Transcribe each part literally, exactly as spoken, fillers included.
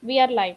We are live.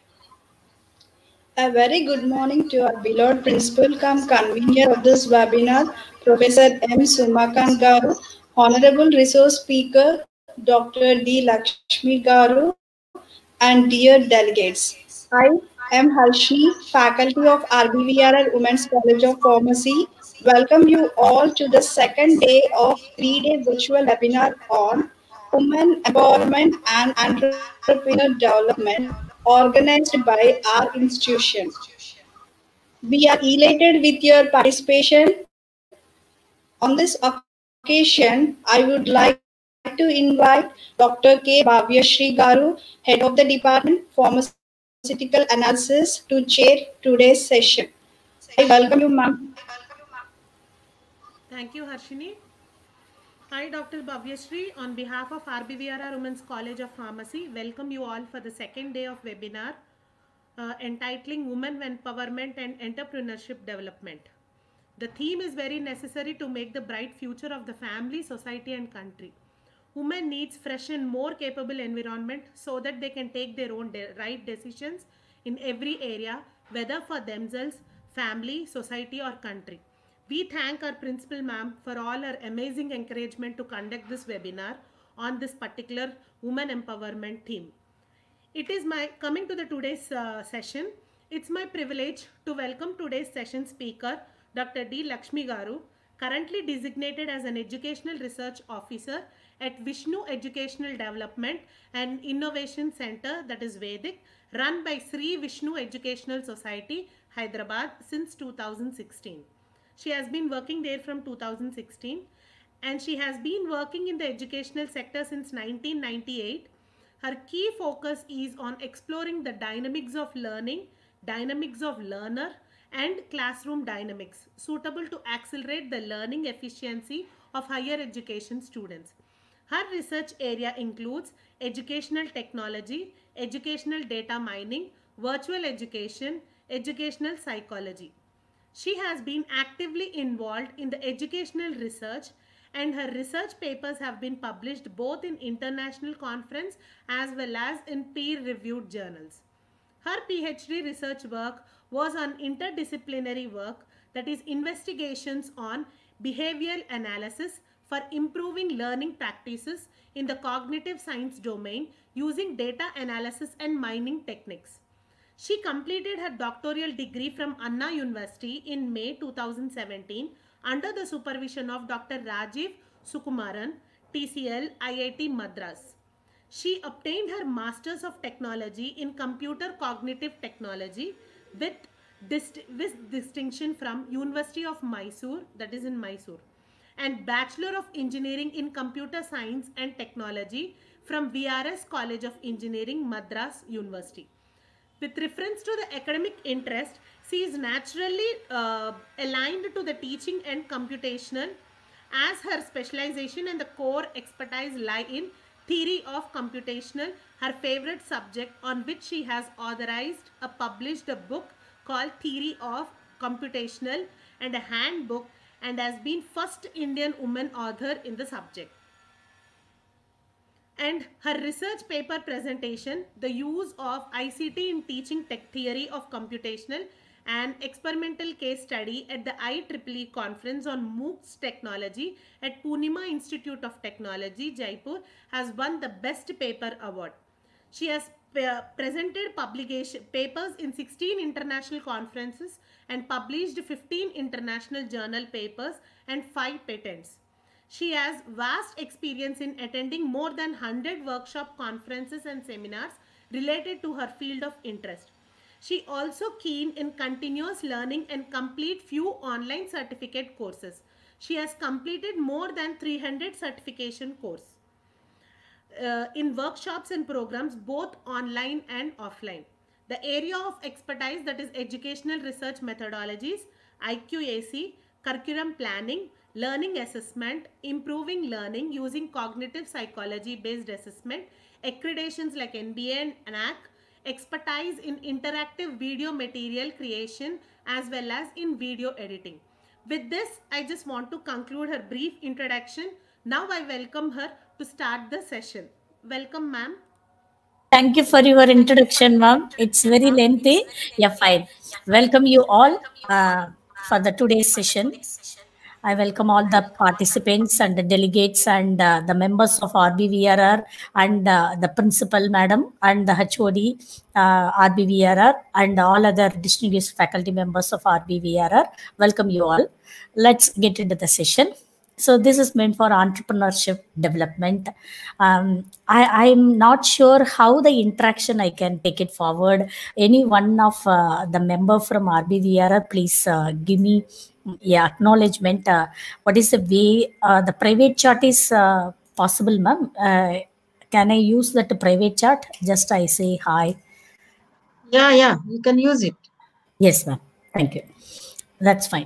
A very good morning to our beloved principal come convener of this webinar, Professor M. Sumakant Garu, Honorable Resource Speaker, Doctor D. Lakshmi Garu, and dear delegates. I am Harshni, faculty of R B V R L Women's College of Pharmacy. Welcome you all to the second day of three-day virtual webinar on Women Empowerment and Entrepreneur Development organized by our institution. We are elated with your participation. On this occasion, I would like to invite Doctor K. Bhavyashri Garu, Head of the Department Pharmaceutical Analysis, to chair today's session. I welcome you, ma'am. Thank you, Harshini. Hi, Doctor Bhavyashree. On behalf of R B V R R Women's College of Pharmacy, welcome you all for the second day of webinar uh, entitling Women Empowerment and Entrepreneurship Development. The theme is very necessary to make the bright future of the family, society and country. Women needs fresh and more capable environment so that they can take their own de right decisions in every area, whether for themselves, family, society or country. We thank our principal ma'am for all her amazing encouragement to conduct this webinar on this particular women empowerment theme. It is my coming to the today's uh, session. It's my privilege to welcome today's session speaker, Doctor D. Lakshmi Garu, currently designated as an Educational Research Officer at Vishnu Educational Development and Innovation Center, that is Vedic, run by Sri Vishnu Educational Society, Hyderabad since two thousand sixteen. She has been working there from two thousand sixteen and she has been working in the educational sector since nineteen ninety-eight. Her key focus is on exploring the dynamics of learning, dynamics of learner, and classroom dynamics suitable to accelerate the learning efficiency of higher education students. Her research area includes educational technology, educational data mining, virtual education, educational psychology. She has been actively involved in the educational research and her research papers have been published both in international conference as well as in peer-reviewed journals. Her PhD research work was on interdisciplinary work, that is investigations on behavioral analysis for improving learning practices in the cognitive science domain using data analysis and mining techniques. She completed her doctoral degree from Anna University in May two thousand seventeen under the supervision of Doctor Rajiv Sukumaran, T C L, I I T Madras. She obtained her Masters of Technology in Computer Cognitive Technology with, dist with distinction from University of Mysore, that is in Mysore, and Bachelor of Engineering in Computer Science and Technology from V R S College of Engineering, Madras University. With reference to the academic interest, she is naturally uh, aligned to the teaching and computational as her specialization and the core expertise lie in theory of computational, her favorite subject on which she has authorized a published a book called Theory of Computational and a handbook and has been first Indian woman author in the subject. And her research paper presentation, the use of I C T in teaching tech theory of computational and experimental case study at the I triple E conference on MOOCs technology at Poonima Institute of Technology, Jaipur, has won the best paper award. She has presented publication papers in sixteen international conferences and published fifteen international journal papers and five patents. She has vast experience in attending more than one hundred workshop conferences and seminars related to her field of interest. She also keen in continuous learning and complete few online certificate courses. She has completed more than three hundred certification courses uh, in workshops and programs both online and offline. The area of expertise, that is educational research methodologies, I Q A C, curriculum planning, learning assessment, improving learning using cognitive psychology based assessment, accreditations like N B A and N A C, expertise in interactive video material creation as well as in video editing. With this, I just want to conclude her brief introduction. Now I welcome her to start the session. Welcome, ma'am. Thank you for your introduction, ma'am. It's very lengthy. Yeah, fine. Welcome you all uh, for the today's session. I welcome all the participants and the delegates and uh, the members of R B V R R and uh, the principal madam and the H O D uh, R B V R R and all other distinguished faculty members of R B V R R. Welcome you all. Let's get into the session. So this is meant for entrepreneurship development. Um, I, I'm not sure how the interaction I can take it forward. Any one of uh, the member from R B V R R, please uh, give me yeah acknowledgement. Uh, what is the way uh, the private chat is uh, possible, ma'am? Uh, can I use that private chat? Just I say hi. Yeah, yeah, you can use it. Yes, ma'am. Thank you. That's fine.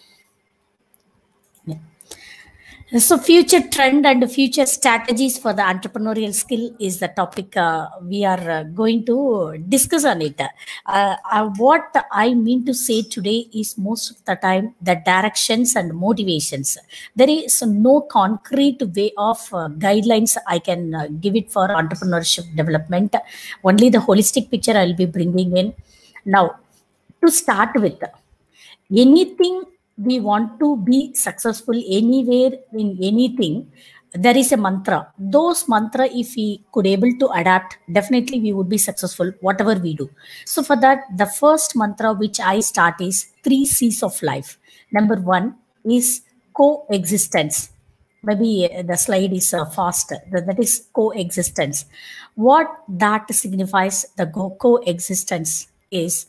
Yeah. So future trend and future strategies for the entrepreneurial skill is the topic uh, we are uh, going to discuss on it. Uh, uh, what I mean to say today is most of the time the directions and motivations. There is no concrete way of uh, guidelines I can uh, give it for entrepreneurship development. Only the holistic picture I'll be bringing in. Now, to start with, anything we want to be successful anywhere in anything, there is a mantra. Those mantra, if we could able to adapt, definitely we would be successful whatever we do. So for that, the first mantra which I start is three C's of life. Number one is coexistence. Maybe the slide is uh, faster. That is coexistence. What that signifies, the coexistence is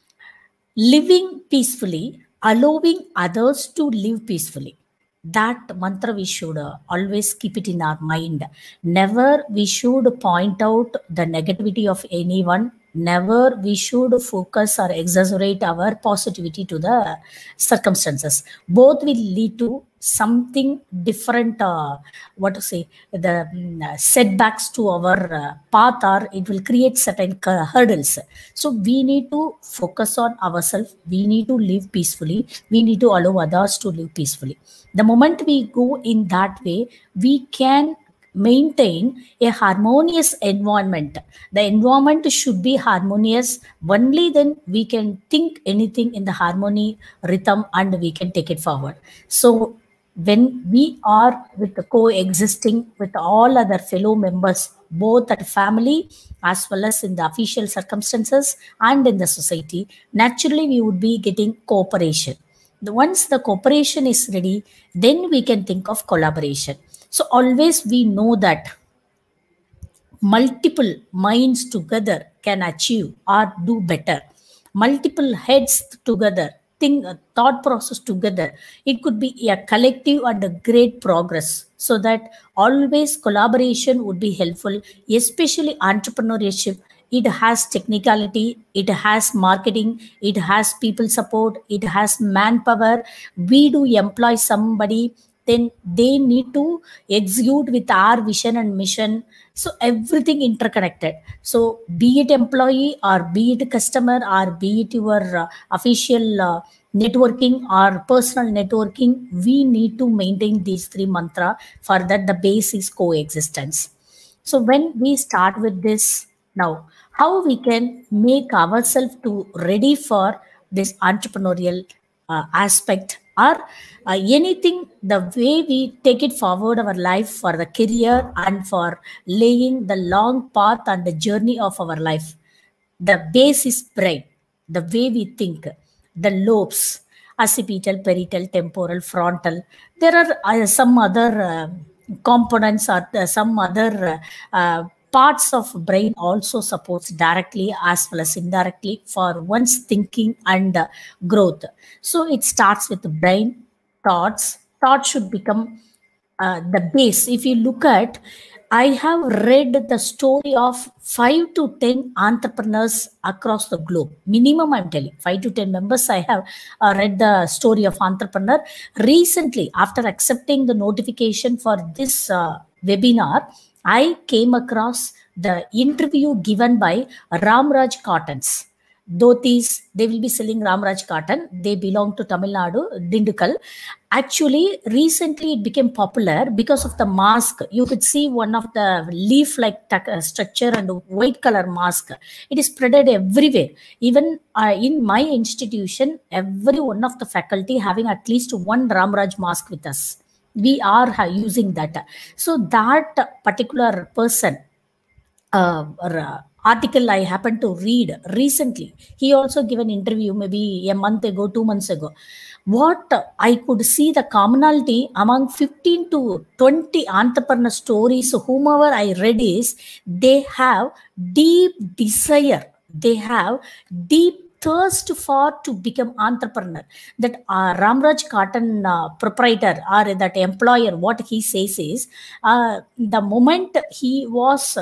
living peacefully, allowing others to live peacefully. That mantra we should uh, always keep it in our mind. Never we should point out the negativity of anyone. Never we should focus or exaggerate our positivity to the circumstances. Both will lead to something different, uh, what to say, the um, setbacks to our uh, path, or it will create certain hurdles. So we need to focus on ourselves. We need to live peacefully. We need to allow others to live peacefully. The moment we go in that way, we can maintain a harmonious environment. The environment should be harmonious. Only then we can think anything in the harmony rhythm and we can take it forward. So when we are with the coexisting with all other fellow members, both at family as well as in the official circumstances and in the society, naturally we would be getting cooperation. Once the cooperation is ready, then we can think of collaboration. So always we know that multiple minds together can achieve or do better. Multiple heads together, think, thought process together, it could be a collective and a great progress. So that always collaboration would be helpful, especially entrepreneurship. It has technicality, it has marketing, it has people support, it has manpower. We do employ somebody, then they need to execute with our vision and mission. So everything interconnected. So be it employee or be it customer or be it your uh, official uh, networking or personal networking, we need to maintain these three mantra. For that, the base is coexistence. So when we start with this now, how we can make ourselves to ready for this entrepreneurial uh, aspect, or uh, anything, the way we take it forward our life for the career and for laying the long path and the journey of our life. The base is brain, the way we think, the lobes, occipital, parietal, temporal, frontal. There are uh, some other uh, components or uh, some other uh, uh, parts of brain also supports directly as well as indirectly for one's thinking and uh, growth. So it starts with the brain, thoughts. Thoughts should become uh, the base. If you look at, I have read the story of five to ten entrepreneurs across the globe. Minimum, I'm telling, five to ten members. I have uh, read the story of entrepreneur. Recently, after accepting the notification for this uh, webinar, I came across the interview given by Ramraj Cottons. dhotis, they will be selling Ramraj cotton. They belong to Tamil Nadu, Dindigul. Actually, recently it became popular because of the mask. You could see one of the leaf-like structure and white color mask. It is spreaded everywhere. Even uh, in my institution, every one of the faculty having at least one Ramraj mask with us. We are using that. So that particular person, uh, article I happened to read recently, he also gave an interview maybe a month ago, two months ago. What I could see the commonality among fifteen to twenty entrepreneur stories, whomever I read, is they have deep desire, they have deep thirst for to become entrepreneur. That uh, Ramraj Cotton uh, proprietor or that employer, what he says is, uh, the moment he was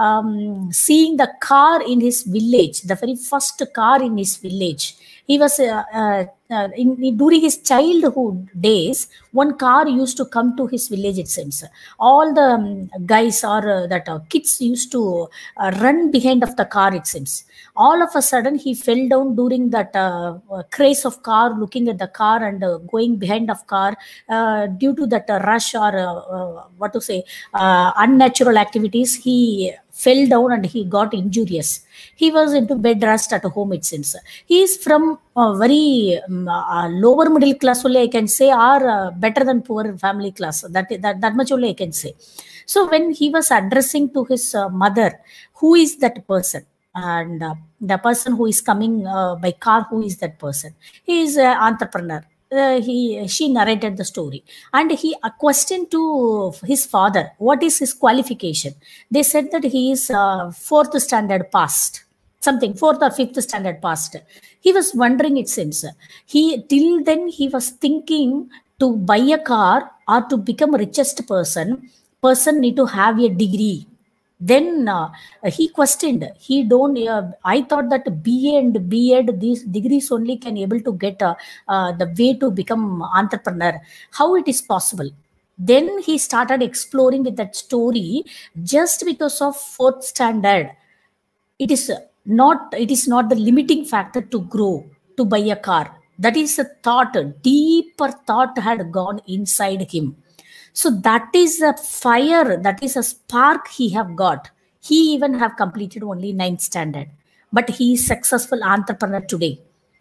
um, seeing the car in his village, the very first car in his village, he was uh, uh, uh, in, in, during his childhood days, one car used to come to his village, it seems. All the um, guys or uh, that uh, kids used to uh, run behind of the car, it seems. All of a sudden, he fell down during that uh, craze of car, looking at the car and uh, going behind of car uh, due to that uh, rush or uh, uh, what to say, uh, unnatural activities. He fell down and he got injurious. He was into bed rest at home, it seems. He is from a very um, uh, lower middle class, only I can say, or uh, better than poor family class. That, that, that much only I can say. So when he was addressing to his uh, mother, who is that person? And uh, the person who is coming uh, by car, who is that person? He is an entrepreneur. Uh, he she narrated the story, and he a question to his father, what is his qualification? They said that he is uh, fourth standard passed, something fourth or fifth standard passed. He was wondering, it seems. He till then he was thinking to buy a car or to become richest person, person need to have a degree. Then uh, he questioned, he don't, uh, I thought that B A and B Ed, these degrees only can able to get uh, uh, the way to become entrepreneur. How it is possible? Then he started exploring with that story. Just because of fourth standard, it is not, it is not the limiting factor to grow, to buy a car. That is a thought, deeper thought had gone inside him. So that is a fire, that is a spark he have got. He even have completed only ninth standard, but he is successful entrepreneur today.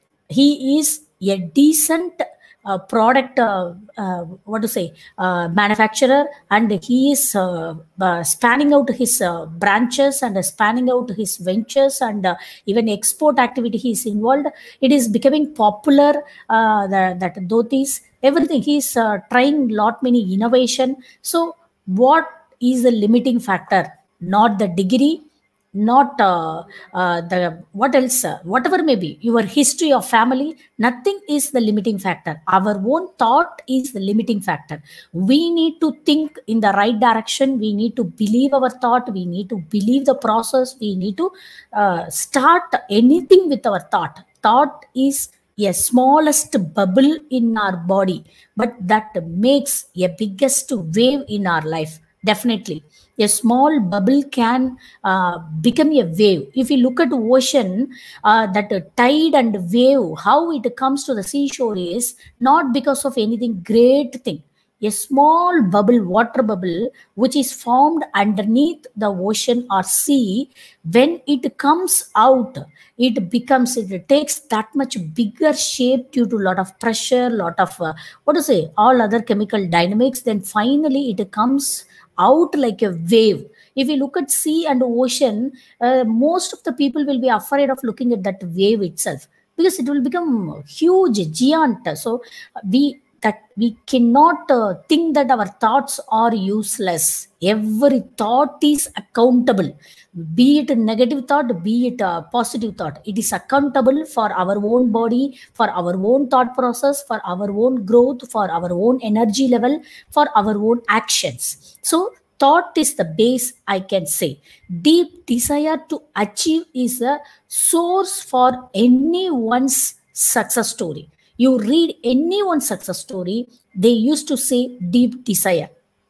He is a decent uh, product, uh, uh, what to say, uh, manufacturer, and he is uh, uh, spanning out his uh, branches and uh, spanning out his ventures, and uh, even export activity he is involved. It is becoming popular, uh, the, that dhotis, everything. He is uh, trying lot many innovation. So what is the limiting factor? Not the degree, not uh, uh, the what else, uh, whatever may be your history of family, nothing is the limiting factor. Our own thought is the limiting factor. We need to think in the right direction. We need to believe our thought. We need to believe the process. We need to uh, start anything with our thought. Thought is a smallest bubble in our body, but that makes a biggest wave in our life. Definitely a small bubble can uh, become a wave. If you look at the ocean, uh, that uh, tide and wave, how it comes to the seashore is not because of anything great thing. A small bubble, water bubble, which is formed underneath the ocean or sea, when it comes out, it becomes, it takes that much bigger shape due to a lot of pressure, lot of, uh, what to say, all other chemical dynamics. Then finally it comes out like a wave. If you look at sea and ocean, uh, most of the people will be afraid of looking at that wave itself, because it will become huge, giant. So we that we cannot uh, think that our thoughts are useless. Every thought is accountable, be it a negative thought, be it a positive thought. It is accountable for our own body, for our own thought process, for our own growth, for our own energy level, for our own actions. So thought is the base, I can say. Deep desire to achieve is a source for anyone's success story. You read anyone's success story, they used to say deep desire.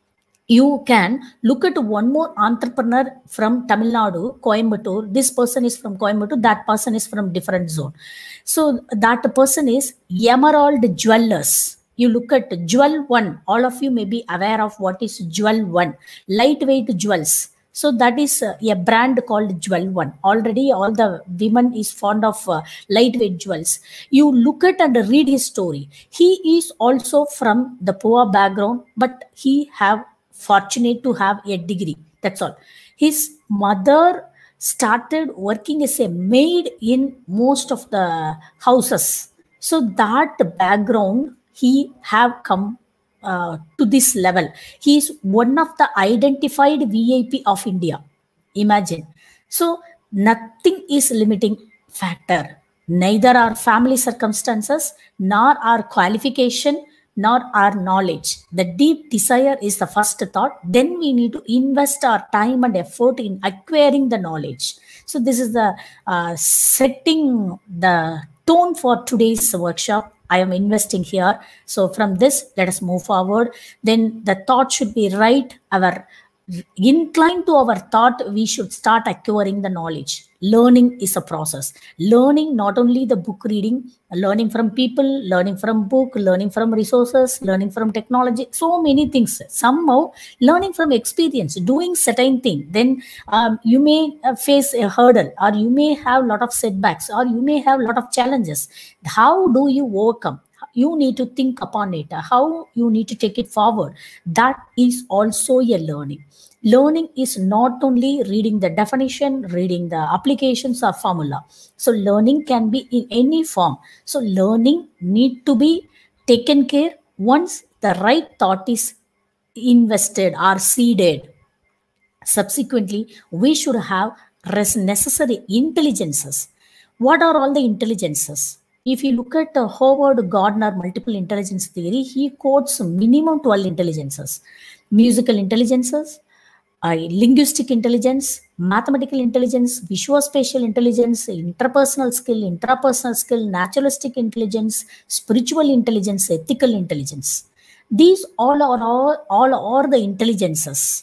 You can look at one more entrepreneur from Tamil Nadu, Coimbatore. This person is from Coimbatore, that person is from different zone. So that person is Emerald Jewelers. You look at Jewel One. All of you may be aware of what is Jewel One. Lightweight jewels. So that is uh, a brand called Jewel One. Already all the women is fond of uh, lightweight jewels. You look at and read his story. He is also from the poor background, but he have fortunate to have a degree. That's all. His mother started working as a maid in most of the houses. So that background he have come uh, to this level. He is one of the identified V I P of India. Imagine. So nothing is limiting factor. Neither our family circumstances, nor our qualification, nor our knowledge. The deep desire is the first thought. Then we need to invest our time and effort in acquiring the knowledge. So this is the uh, setting the tone for today's workshop. I am investing here. So from this, let us move forward. Then the thought should be right. Our inclined to our thought, we should start acquiring the knowledge. Learning is a process. Learning not only the book reading, learning from people, learning from book, learning from resources, learning from technology, so many things. Somehow learning from experience, doing certain thing. Then um, you may face a hurdle, or you may have a lot of setbacks, or you may have a lot of challenges. How do you overcome? You need to think upon it, how you need to take it forward. That is also a learning. Learning is not only reading the definition, reading the applications or formula. So learning can be in any form. So learning need to be taken care once the right thought is invested or seeded. Subsequently, we should have necessary intelligences. What are all the intelligences? If you look at uh, Howard Gardner multiple intelligence theory, he quotes minimum twelve intelligences: musical intelligences, uh, linguistic intelligence, mathematical intelligence, visuospatial intelligence, interpersonal skill, intrapersonal skill, naturalistic intelligence, spiritual intelligence, ethical intelligence. These all are all, all are the intelligences.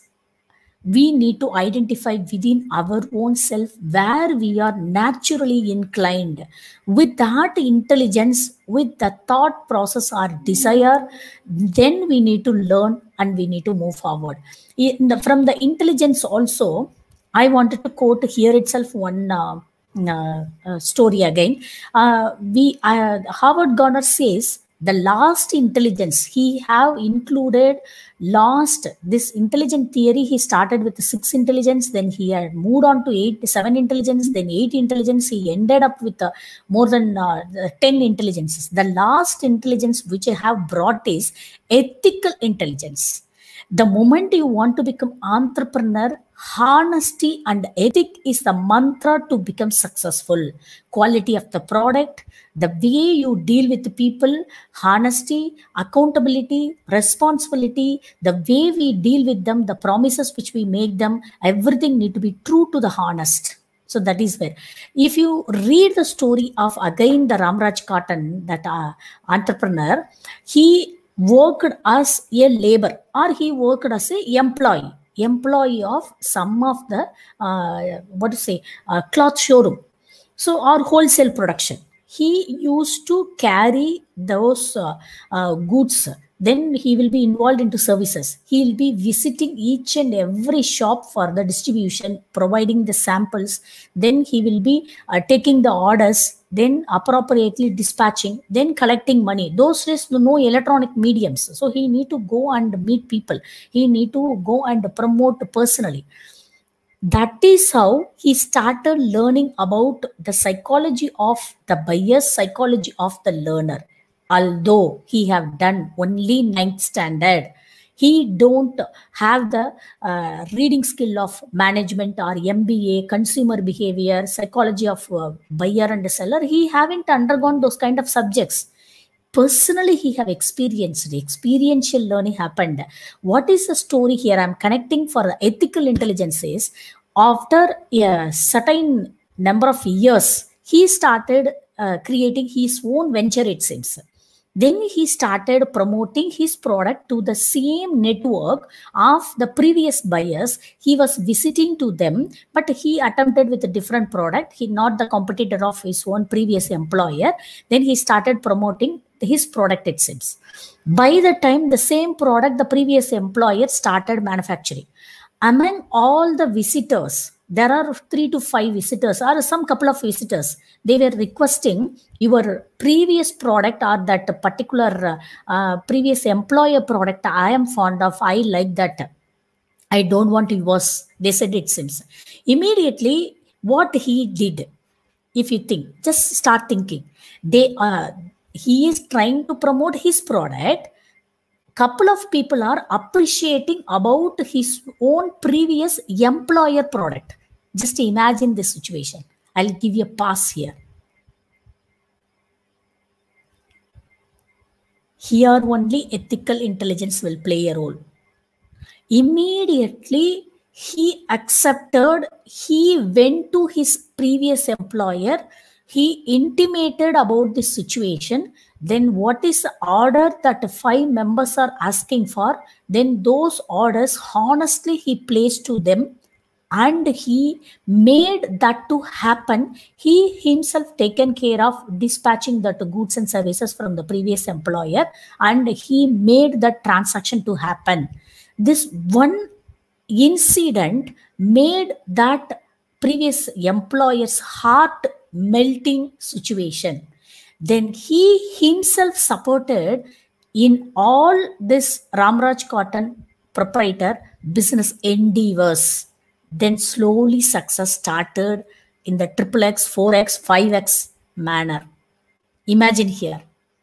We need to identify within our own self where we are naturally inclined. With that intelligence, with the thought process or desire, then we need to learn and we need to move forward. In the, from the intelligence also, I wanted to quote here itself one uh, uh, uh, story again. Uh, we uh, Howard Gardner says, the last intelligence he have included last this intelligent theory. He started with six intelligence, then he had moved on to eight, seven intelligence, then eight intelligence. He ended up with uh, more than uh, ten intelligences. The last intelligence which I have brought is ethical intelligence. The moment you want to become entrepreneur, honesty and ethic is the mantra to become successful. Quality of the product, the way you deal with the people, honesty, accountability, responsibility, the way we deal with them, the promises which we make them, everything need to be true to the honest. So that is where, if you read the story of again the Ramraj Cotton, that uh, entrepreneur, he worked as a labor, or he worked as a employee, employee of some of the, uh, what to say, uh, cloth showroom. So, or wholesale production. He used to carry those uh, uh, goods. Then he will be involved into services. He will be visiting each and every shop for the distribution, providing the samples. Then he will be uh, taking the orders, then appropriately dispatching, then collecting money. Those days, no electronic mediums. So he need to go and meet people. He need to go and promote personally. That is how he started learning about the psychology of the buyer, psychology of the learner. Although he have done only ninth standard, he don't have the uh, reading skill of management or M B A, consumer behavior, psychology of uh, buyer and seller. He haven't undergone those kind of subjects. Personally, he have experienced, experiential learning happened. What is the story here? I'm connecting for the ethical intelligence is, after a certain number of years, he started uh, creating his own venture, it seems. Then he started promoting his product to the same network of the previous buyers. He was visiting to them, but he attempted with a different product. He not the competitor of his own previous employer. Then he started promoting his product, it seems. By the time the same product the previous employer started manufacturing, among all the visitors, there are three to five visitors or some couple of visitors. They were requesting your previous product or that particular uh, previous employer product. I am fond of. I like that. I don't want yours. They said, it seems. Immediately, what he did, if you think, just start thinking. They uh, he is trying to promote his product. Couple of people are appreciating about his own previous employer product. Just imagine this situation. I'll give you a pass here. Here only ethical intelligence will play a role. Immediately he accepted, he went to his previous employer, he intimated about this situation. Then what is the order that five members are asking for? Then those orders honestly he placed to them, and he made that to happen. He himself taken care of dispatching the goods and services from the previous employer, and he made that transaction to happen. This one incident made that previous employer's heart melting situation. Then he himself supported in all this Ramraj Cotton proprietor business endeavors. Then slowly success started in the triple X, four X, five X manner. Imagine here.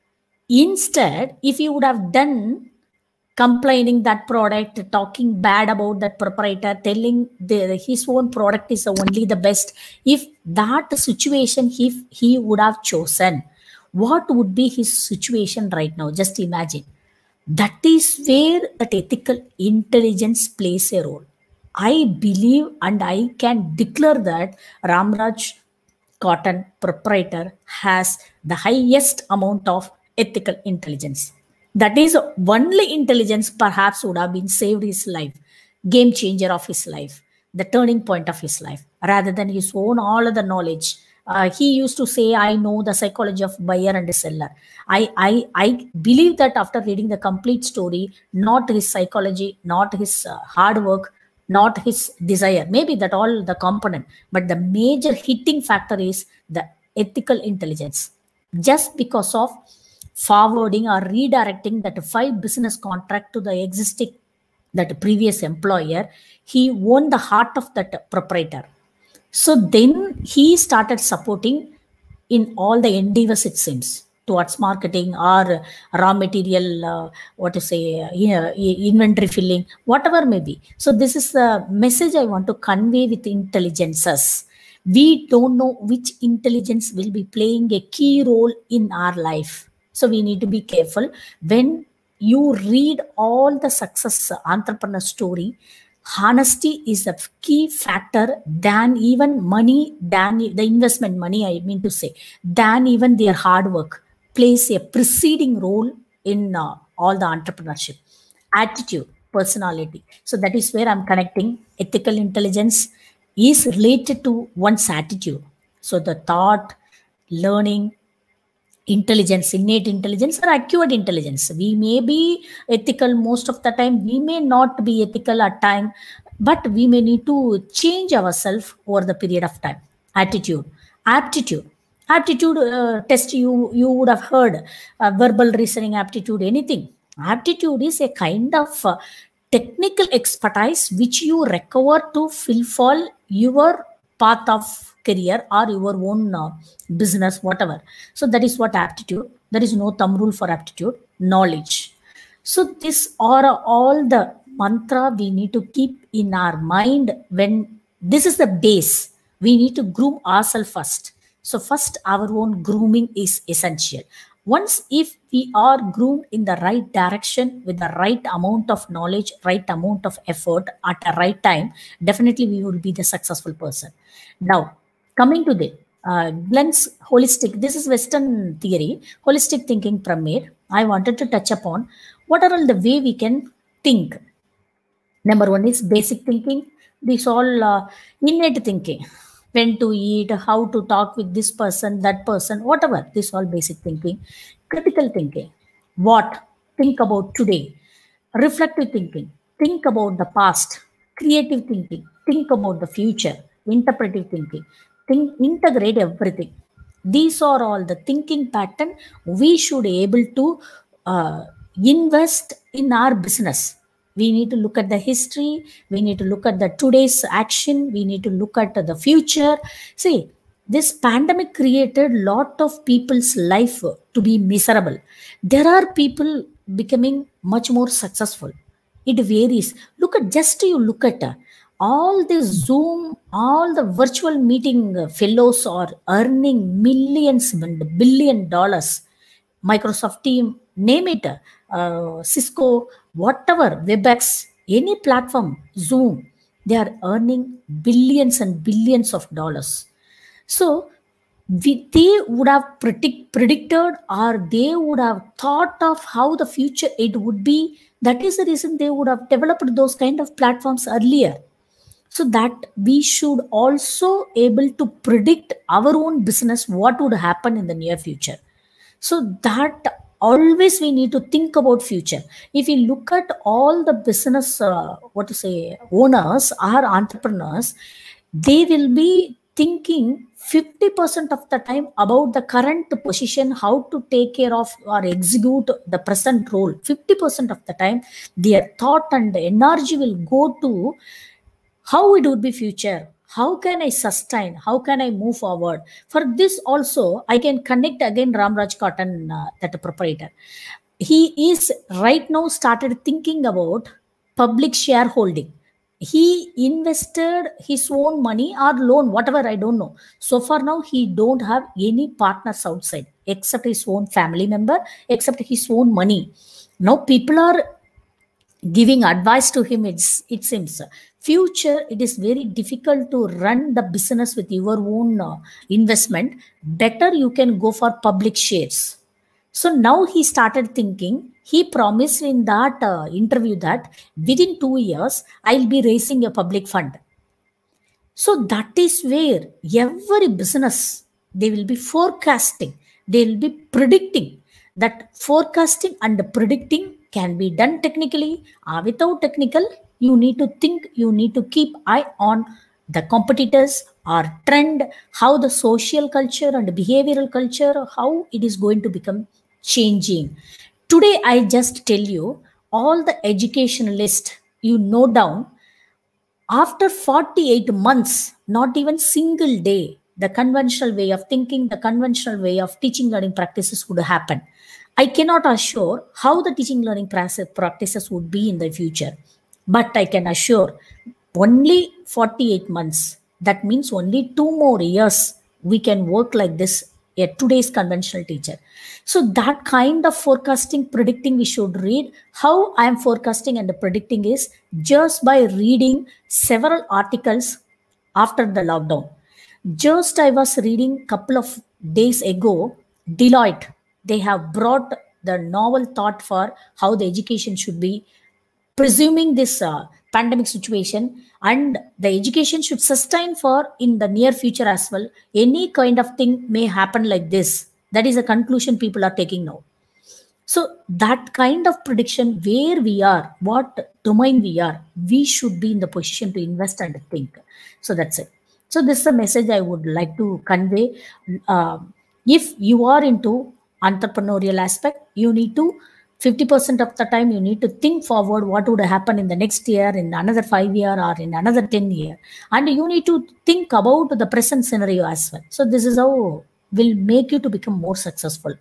Instead, if you would have done complaining that product, talking bad about that proprietor, telling the, his own product is only the best, if that situation if he would have chosen, what would be his situation right now? Just imagine. That is where that ethical intelligence plays a role. I believe and I can declare that Ramraj Cotton proprietor has the highest amount of ethical intelligence. That is only intelligence perhaps would have been saved his life, game changer of his life, the turning point of his life, rather than his own all other knowledge. Uh, he used to say, I know the psychology of buyer and seller. I, I, I believe that after reading the complete story, not his psychology, not his uh, hard work, not his desire, maybe that all the component, but the major hitting factor is the ethical intelligence. Just because of forwarding or redirecting that five business contract to the existing, that previous employer, he won the heart of that proprietor. So then he started supporting in all the endeavors, it seems, towards marketing or raw material, uh, what to say, uh, inventory filling, whatever may be. So this is the message I want to convey with intelligences. We don't know which intelligence will be playing a key role in our life. So we need to be careful. When you read all the success entrepreneur story, honesty is a key factor than even money, than the investment money, I mean to say, than even their hard work plays a preceding role in uh, all the entrepreneurship. Attitude, personality. So that is where I'm connecting. Ethical intelligence is related to one's attitude. So the thought, learning, intelligence, innate intelligence or acquired intelligence. We may be ethical most of the time, we may not be ethical at time, but we may need to change ourselves over the period of time. Attitude, aptitude. Aptitude uh, test, you, you would have heard, uh, verbal reasoning aptitude, anything. Aptitude is a kind of uh, technical expertise which you recover to fulfill your path of career or your own uh, business, whatever. So that is what aptitude. There is no thumb rule for aptitude. Knowledge. So this are all the mantra we need to keep in our mind. When this is the base, we need to groom ourselves first. So first, our own grooming is essential. Once if we are groomed in the right direction with the right amount of knowledge, right amount of effort at the right time, definitely we will be the successful person. Now, coming to the uh, Glenn's holistic, this is Western theory, holistic thinking pyramid. I wanted to touch upon what are all the way we can think. Number one is basic thinking. This all uh, innate thinking. When to eat, how to talk with this person, that person, whatever. This all basic thinking. Critical thinking. What? Think about today. Reflective thinking. Think about the past. Creative thinking. Think about the future. Interpretive thinking. Think, integrate everything. These are all the thinking pattern we should able to uh, invest in our business. We need to look at the history. We need to look at the today's action. We need to look at the future. See, this pandemic created lot of people's life to be miserable. There are people becoming much more successful. It varies. Look at just you look at uh, all the Zoom, all the virtual meeting uh, fellows are earning millions and billion dollars. Microsoft Team, name it, uh, Cisco, whatever, WebEx, any platform, Zoom, they are earning billions and billions of dollars. So we, they would have predict, predicted or they would have thought of how the future it would be. That is the reason they would have developed those kind of platforms earlier. So that we should also able to predict our own business, what would happen in the near future. So that always we need to think about future. If you look at all the business, uh, what to say, owners or entrepreneurs, they will be thinking fifty percent of the time about the current position, how to take care of or execute the present role. fifty percent of the time, their thought and energy will go to how it would be future. How can I sustain? How can I move forward? For this also, I can connect again Ramraj Cotton, uh, that proprietor. He is right now started thinking about public shareholding. He invested his own money or loan, whatever, I don't know. So far now, he don't have any partners outside except his own family member, except his own money. Now people are giving advice to him. It's, it seems future, it is very difficult to run the business with your own uh, investment. Better you can go for public shares. So now he started thinking, he promised in that uh, interview that within two years, I'll be raising a public fund. So that is where every business, they will be forecasting, they will be predicting. That forecasting and predicting can be done technically or without technical. You need to think, you need to keep eye on the competitors or trend, how the social culture and behavioral culture, how it is going to become changing. Today, I just tell you all the education list you note down. After forty-eight months, not even single day, the conventional way of thinking, the conventional way of teaching learning practices would happen. I cannot assure how the teaching learning practices would be in the future, but I can assure only forty-eight months. That means only two more years we can work like this, a today's conventional teacher. So that kind of forecasting, predicting we should read. How I am forecasting and predicting is just by reading several articles after the lockdown. Just I was reading couple of days ago, Deloitte, they have brought the novel thought for how the education should be, presuming this uh, pandemic situation, and the education should sustain for in the near future as well. Any kind of thing may happen like this. That is a conclusion people are taking now. So that kind of prediction, where we are, what domain we are, we should be in the position to invest and think. So that's it. So this is a message I would like to convey. Uh, if you are into entrepreneurial aspect, you need to fifty percent of the time you need to think forward what would happen in the next year, in another five year or in another ten year, and you need to think about the present scenario as well. So this is how will make you to become more successful.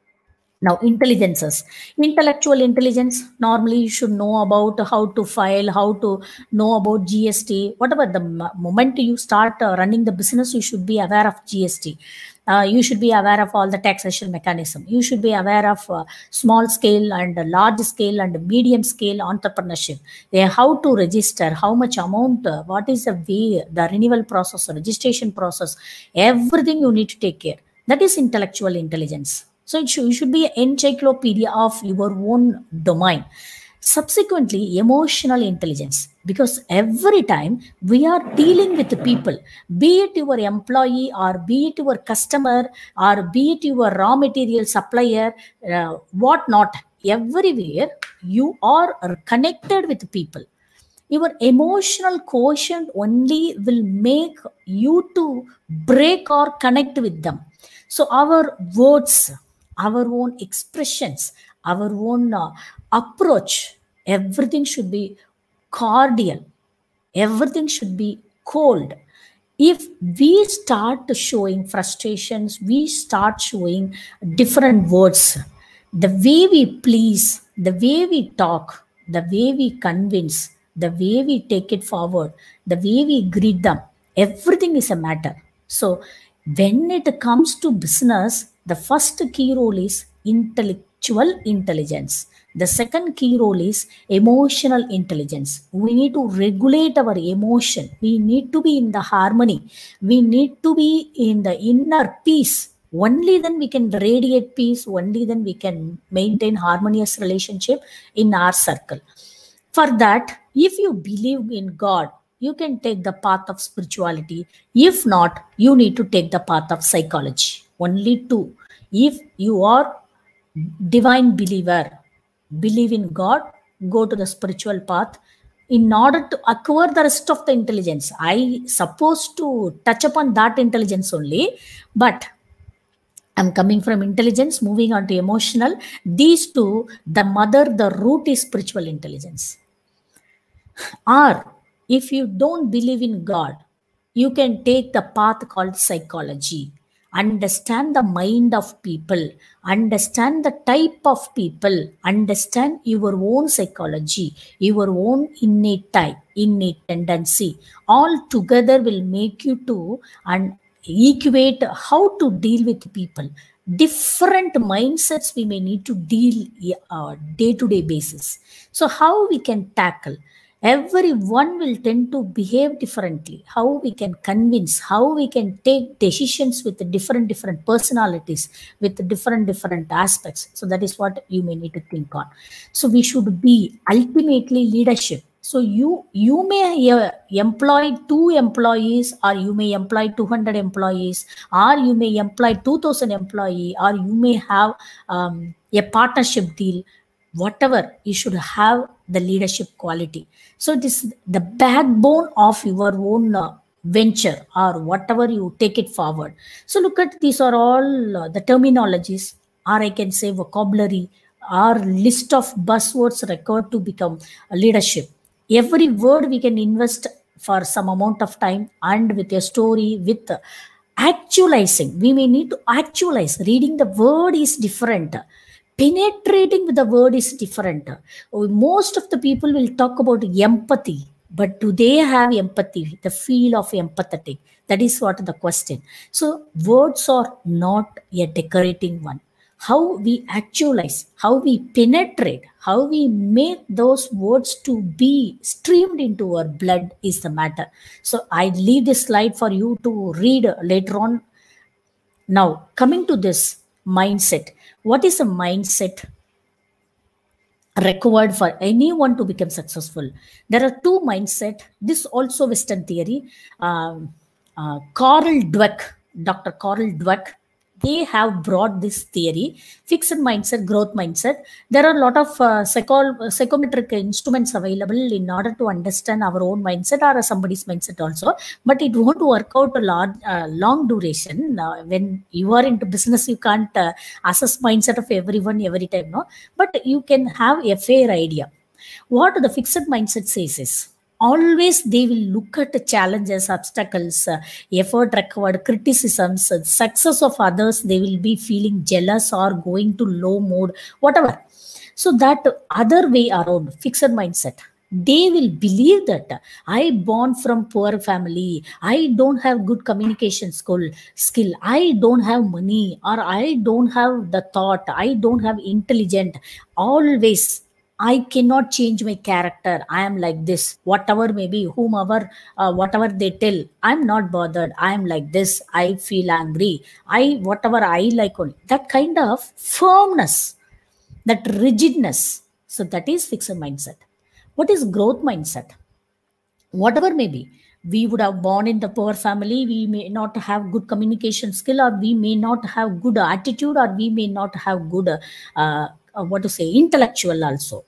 Now, intelligences, intellectual intelligence, normally you should know about how to file, how to know about G S T, whatever. The moment you start uh, running the business, you should be aware of G S T. Uh, you should be aware of all the taxation mechanism. You should be aware of uh, small scale and large scale and medium scale entrepreneurship. They how to register, how much amount, uh, what is the way, the renewal process, registration process, everything you need to take care. That is intellectual intelligence. So it should, it should be an encyclopedia of your own domain. Subsequently, emotional intelligence, because every time we are dealing with the people, be it your employee or be it your customer or be it your raw material supplier, uh, what not, everywhere you are connected with people. Your emotional quotient only will make you to break or connect with them. So our words, our own expressions, our own uh, approach, everything should be cordial, everything should be cold. If we start showing frustrations, we start showing different words, the way we please, the way we talk, the way we convince, the way we take it forward, the way we greet them, everything is a matter. So when it comes to business, the first key role is intellectual intelligence. The second key role is emotional intelligence. We need to regulate our emotion. We need to be in the harmony. We need to be in the inner peace. Only then we can radiate peace. Only then we can maintain harmonious relationship in our circle. For that, if you believe in God, you can take the path of spirituality. If not, you need to take the path of psychology. Only two. If you are divine believer, believe in God, go to the spiritual path. In order to acquire the rest of the intelligence, I supposed to touch upon that intelligence only, but I'm coming from intelligence, moving on to emotional. These two, the mother, the root is spiritual intelligence. Or if you don't believe in God, you can take the path called psychology. Understand the mind of people, understand the type of people, understand your own psychology, your own innate type, innate tendency. All together will make you to and equate how to deal with people. Different mindsets we may need to deal uh, day-to-day basis. So how we can tackle? Everyone will tend to behave differently. How we can convince, how we can take decisions with different different personalities, with different different aspects. So that is what you may need to think on. So we should be ultimately leadership. So you you may uh, employ two employees, or you may employ two hundred employees, or you may employ two thousand employees, or you may have um, a partnership deal. Whatever, you should have the leadership quality. So it is the backbone of your own uh, venture, or whatever you take it forward. So look at, these are all uh, the terminologies, or I can say vocabulary, or list of buzzwords required to become a leadership. Every word we can invest for some amount of time, and with a story, with uh, actualizing. We may need to actualize. Reading the word is different. Penetrating with the word is different. Most of the people will talk about empathy, but do they have empathy, the feel of empathetic? That is what the question. So words are not a decorating one. How we actualize, how we penetrate, how we make those words to be streamed into our blood is the matter. So I leave this slide for you to read later on. Now, coming to this mindset. What is a mindset required for anyone to become successful? There are two mindset. This also Western theory. Um, uh, Carl Dweck, Doctor Carl Dweck, they have brought this theory, fixed mindset, growth mindset. There are a lot of uh, psycho psychometric instruments available in order to understand our own mindset or somebody's mindset also. But it won't work out a lot, uh, long duration. Uh, when you are into business, you can't uh, assess mindset of everyone every time, no? But you can have a fair idea. What the fixed mindset says is, always they will look at the challenges, obstacles, uh, effort required, criticisms, uh, success of others. They will be feeling jealous or going to low mood, whatever. So that other way around, fixed mindset, they will believe that I born from poor family, I don't have good communication skill, skill, I don't have money, or I don't have the thought, I don't have intelligent. Always I cannot change my character. I am like this. Whatever maybe, whomever, uh, whatever they tell, I'm not bothered. I am like this. I feel angry. I, whatever I like, only. That kind of firmness, that rigidness. So that is fixed mindset. What is growth mindset? Whatever may be, we would have born in the poor family, we may not have good communication skill, or we may not have good attitude, or we may not have good uh, uh, what to say, intellectual also.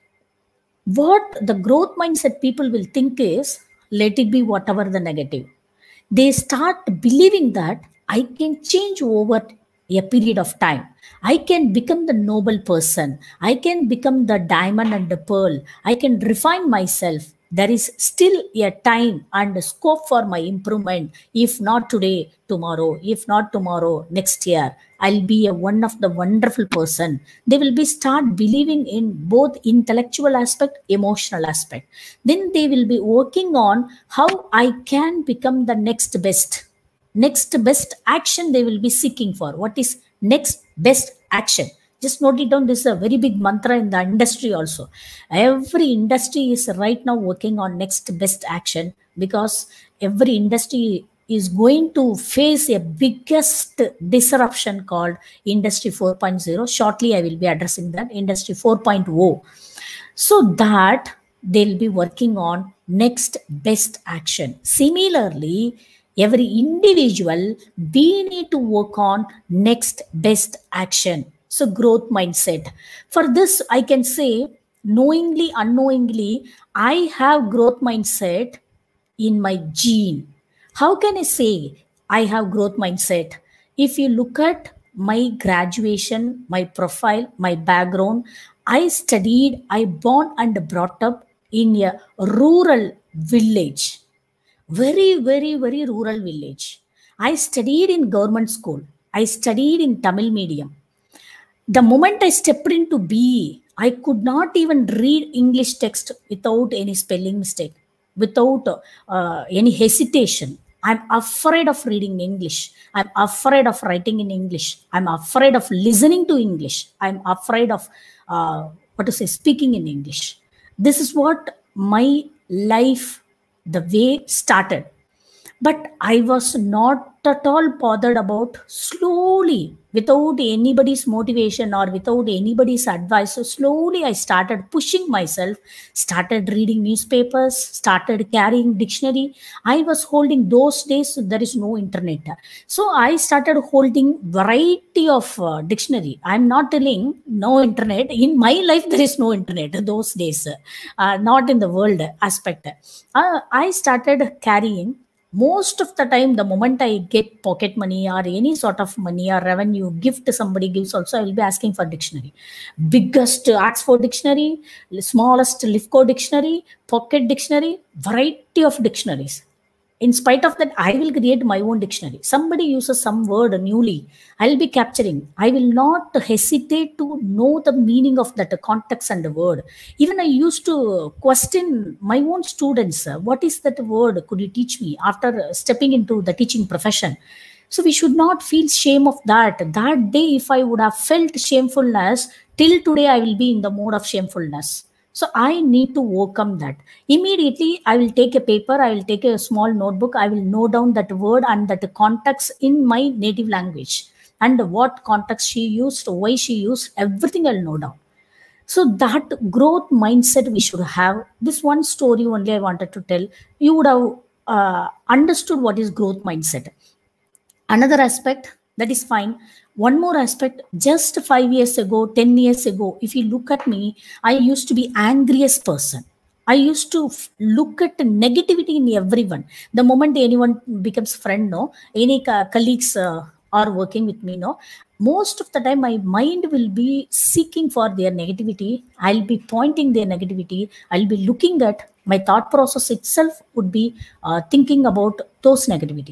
What the growth mindset people will think is, let it be whatever the negative. They start believing that I can change over a period of time. I can become the noble person. I can become the diamond and the pearl. I can refine myself. There is still a time and a scope for my improvement. If not today, tomorrow. If not tomorrow, next year. I'll be a one of the wonderful person. They will be start believing in both intellectual aspect, emotional aspect. Then they will be working on how I can become the next best. Next best action they will be seeking for. What is next best action? Just note it down. This is a very big mantra in the industry also. Every industry is right now working on next best action, because every industry is going to face a biggest disruption called Industry four point oh. Shortly, I will be addressing that, Industry four point oh. So that they'll be working on next best action. Similarly, every individual, we need to work on next best action. So growth mindset. For this, I can say, knowingly, unknowingly, I have growth mindset in my gene. How can I say I have growth mindset? If you look at my graduation, my profile, my background, I studied, I born and brought up in a rural village. Very, very, very rural village. I studied in government school. I studied in Tamil medium. The moment I stepped into B E, I could not even read English text without any spelling mistake, without uh, any hesitation. I'm afraid of reading English. I'm afraid of writing in English. I'm afraid of listening to English. I'm afraid of, uh, what to say, speaking in English. This is what my life, the way started. But I was not at all bothered about slowly, without anybody's motivation or without anybody's advice. So slowly I started pushing myself, started reading newspapers, started carrying dictionary. I was holding, those days there is no internet. So I started holding variety of uh, dictionary. I'm not telling no internet. In my life, there is no internet those days, uh, not in the world aspect. Uh, I started carrying. Most of the time, the moment I get pocket money or any sort of money or revenue, gift somebody gives also, I will be asking for dictionary. Biggest Oxford dictionary, smallest Lifco dictionary, pocket dictionary, variety of dictionaries. In spite of that, I will create my own dictionary. Somebody uses some word newly, I'll be capturing. I will not hesitate to know the meaning of that context and the word. Even I used to question my own students, what is that word? Could you teach me? After stepping into the teaching profession. So we should not feel shame of that. That day, if I would have felt shamefulness, till today I will be in the mode of shamefulness. So I need to overcome that. Immediately, I will take a paper, I will take a small notebook, I will note down that word and that context in my native language. And what context she used, why she used, everything I'll note down. So that growth mindset we should have. This one story only I wanted to tell. You would have uh, understood what is growth mindset. Another aspect, that is fine. One more aspect, just five years ago, ten years ago, if you look at me, I used to be angriest person. I used to look at negativity in everyone. The moment anyone becomes friend, no, any colleagues uh, are working with me, no, most of the time my mind will be seeking for their negativity. I'll be pointing their negativity. I'll be looking at my thought process itself would be uh, thinking about those negativity.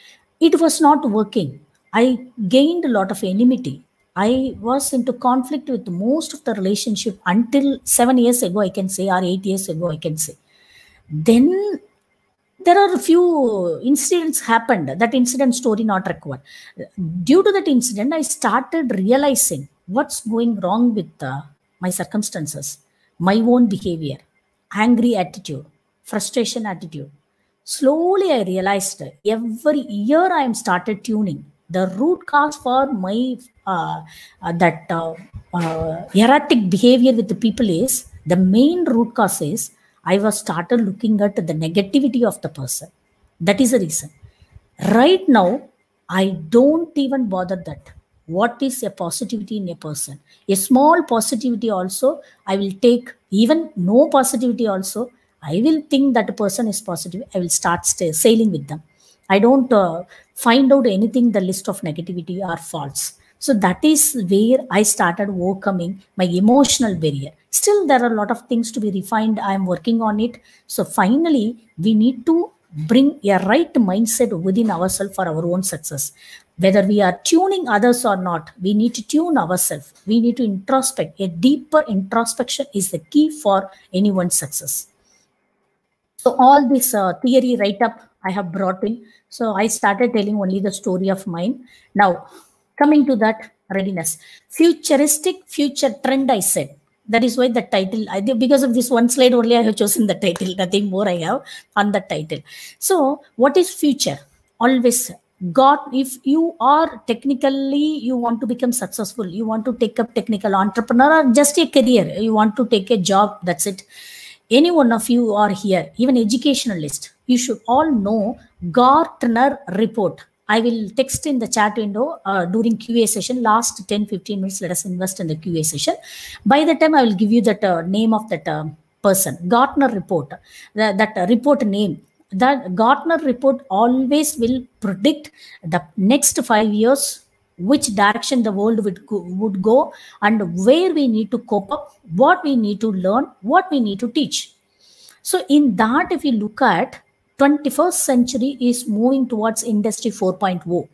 It was not working. I gained a lot of enmity. I was into conflict with most of the relationship until seven years ago, I can say, or eight years ago, I can say. Then there are a few incidents happened. That incident story not required. Due to that incident, I started realizing what's going wrong with uh, my circumstances. my own behavior, angry attitude, frustration attitude. Slowly I realized every year I am started tuning. The root cause for my uh, uh, that uh, uh, erratic behavior with the people is, the main root cause is I was started looking at the negativity of the person. That is the reason. Right now, I don't even bother that. What is a positivity in a person? A small positivity also, I will take. Even no positivity also, I will think that a person is positive. I will start stay, sailing with them. I don't uh, find out anything, the list of negativity are false. So that is where I started overcoming my emotional barrier. Still, there are a lot of things to be refined. I am working on it. So finally, we need to bring a right mindset within ourselves for our own success. Whether we are tuning others or not, we need to tune ourselves. We need to introspect. A deeper introspection is the key for anyone's success. So all this uh, theory write-up I have brought in. So I started telling only the story of mine. Now, coming to that readiness. Futuristic future trend, I said. That is why the title, I think because of this one slide only, I have chosen the title. Nothing more I have on the title. So what is future? Always God, if you are technically, you want to become successful, you want to take up technical entrepreneur or just a career, you want to take a job, that's it. Any one of you are here, even educationalist, you should all know Gartner report. I will text in the chat window uh, during Q A session. Last ten fifteen minutes, let us invest in the Q A session. By the time I will give you that uh, name of that uh, person, Gartner report, the, that uh, report name. That Gartner report always will predict the next five years, which direction the world would go, would go and where we need to cope up, what we need to learn, what we need to teach. So in that, if you look at twenty-first century is moving towards industry four point oh,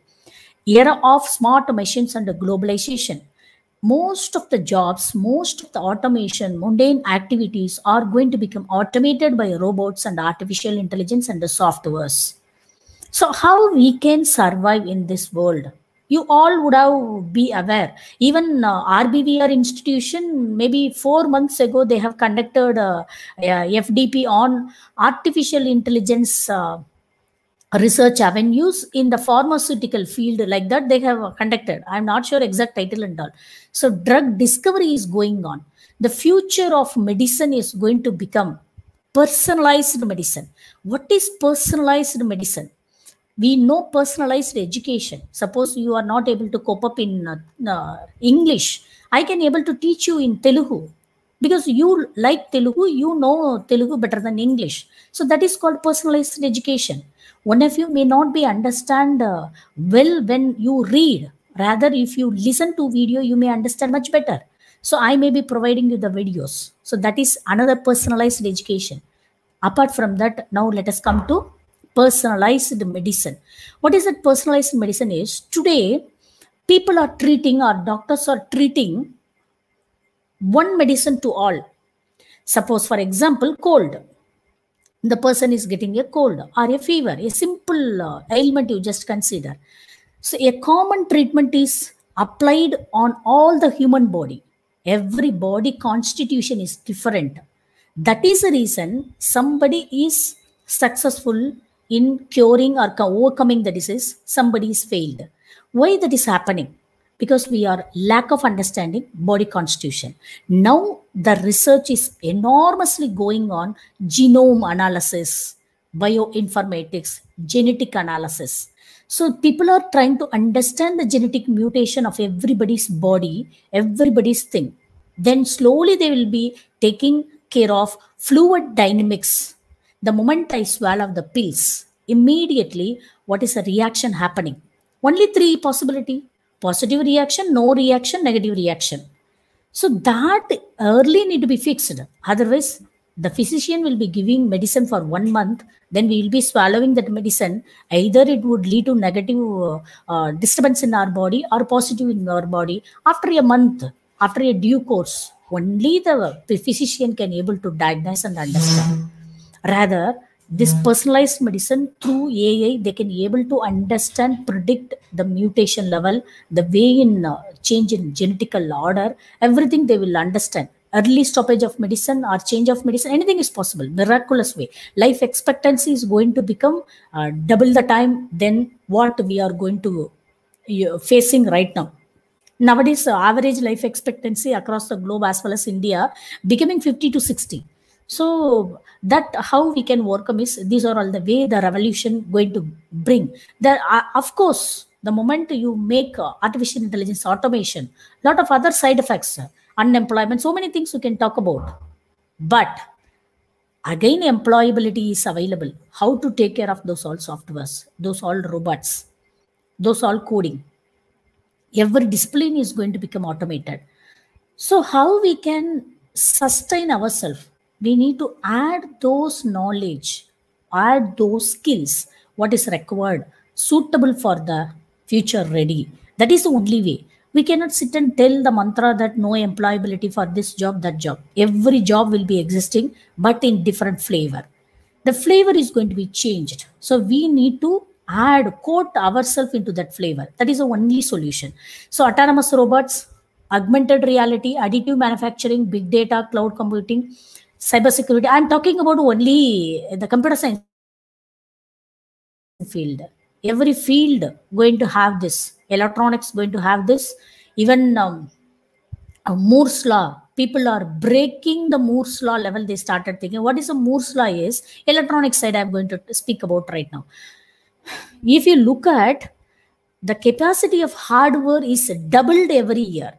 era of smart machines and globalization. Most of the jobs, most of the automation, mundane activities are going to become automated by robots and artificial intelligence and the softwares. So how we can survive in this world? You all would have be aware. Even uh, R B V R institution, maybe four months ago, they have conducted uh, a F D P on artificial intelligence uh, research avenues in the pharmaceutical field, like that they have conducted. I'm not sure exact title and all. So drug discovery is going on. The future of medicine is going to become personalized medicine. What is personalized medicine? We know personalized education. Suppose you are not able to cope up in uh, uh, English, I can able to teach you in Telugu. Because you like Telugu, you know Telugu better than English. So that is called personalized education. One of you may not be understand uh, well when you read. Rather, if you listen to video, you may understand much better. So I may be providing you the videos. So that is another personalized education. Apart from that, now let us come to personalized medicine. What is that personalized medicine is? Today, people are treating, or doctors are treating one medicine to all. Suppose, for example, cold. The person is getting a cold or a fever, a simple uh, ailment you just consider. So a common treatment is applied on all the human body. Every body constitution is different. That is the reason somebody is successful in curing or overcoming the disease, somebody is failed. Why that is happening? Because we are lack of understanding body constitution. Now the research is enormously going on, genome analysis, bioinformatics, genetic analysis. So people are trying to understand the genetic mutation of everybody's body, everybody's thing. Then slowly they will be taking care of fluid dynamics. The moment I swallow the pills, immediately what is the reaction happening? Only three possibility. Positive reaction, no reaction, negative reaction. So that early need to be fixed. Otherwise, the physician will be giving medicine for one month, then we will be swallowing that medicine. Either it would lead to negative uh, uh, disturbance in our body or positive in our body. After a month, after a due course, only the physician can able to diagnose and understand. Rather, this personalized medicine through A I, they can able to understand, predict the mutation level, the way in uh, change in genetical order, everything they will understand. early stoppage of medicine or change of medicine, anything is possible, miraculous way. Life expectancy is going to become uh, double the time than what we are going to uh, facing right now. Nowadays, uh, average life expectancy across the globe as well as India becoming fifty to sixty. So that how we can overcome is these are all the way the revolution going to bring. There, uh, of course, the moment you make uh, artificial intelligence automation, lot of other side effects, uh, unemployment, so many things you can talk about. But again, employability is available. How to take care of those all softwares, those all robots, those all coding. Every discipline is going to become automated. So how we can sustain ourselves? We need to add those knowledge, add those skills, what is required, suitable for the future ready. That is the only way. We cannot sit and tell the mantra that no employability for this job, that job. Every job will be existing, but in different flavor. The flavor is going to be changed. So we need to add, coat ourselves into that flavor. That is the only solution. So autonomous robots, augmented reality, additive manufacturing, big data, cloud computing, cybersecurity. I'm talking about only the computer science field. Every field going to have this. Electronics going to have this. Even um, Moore's law. People are breaking the Moore's law level. They started thinking, what is a Moore's law is? Electronic side I'm going to speak about right now. If you look at the capacity of hardware is doubled every year.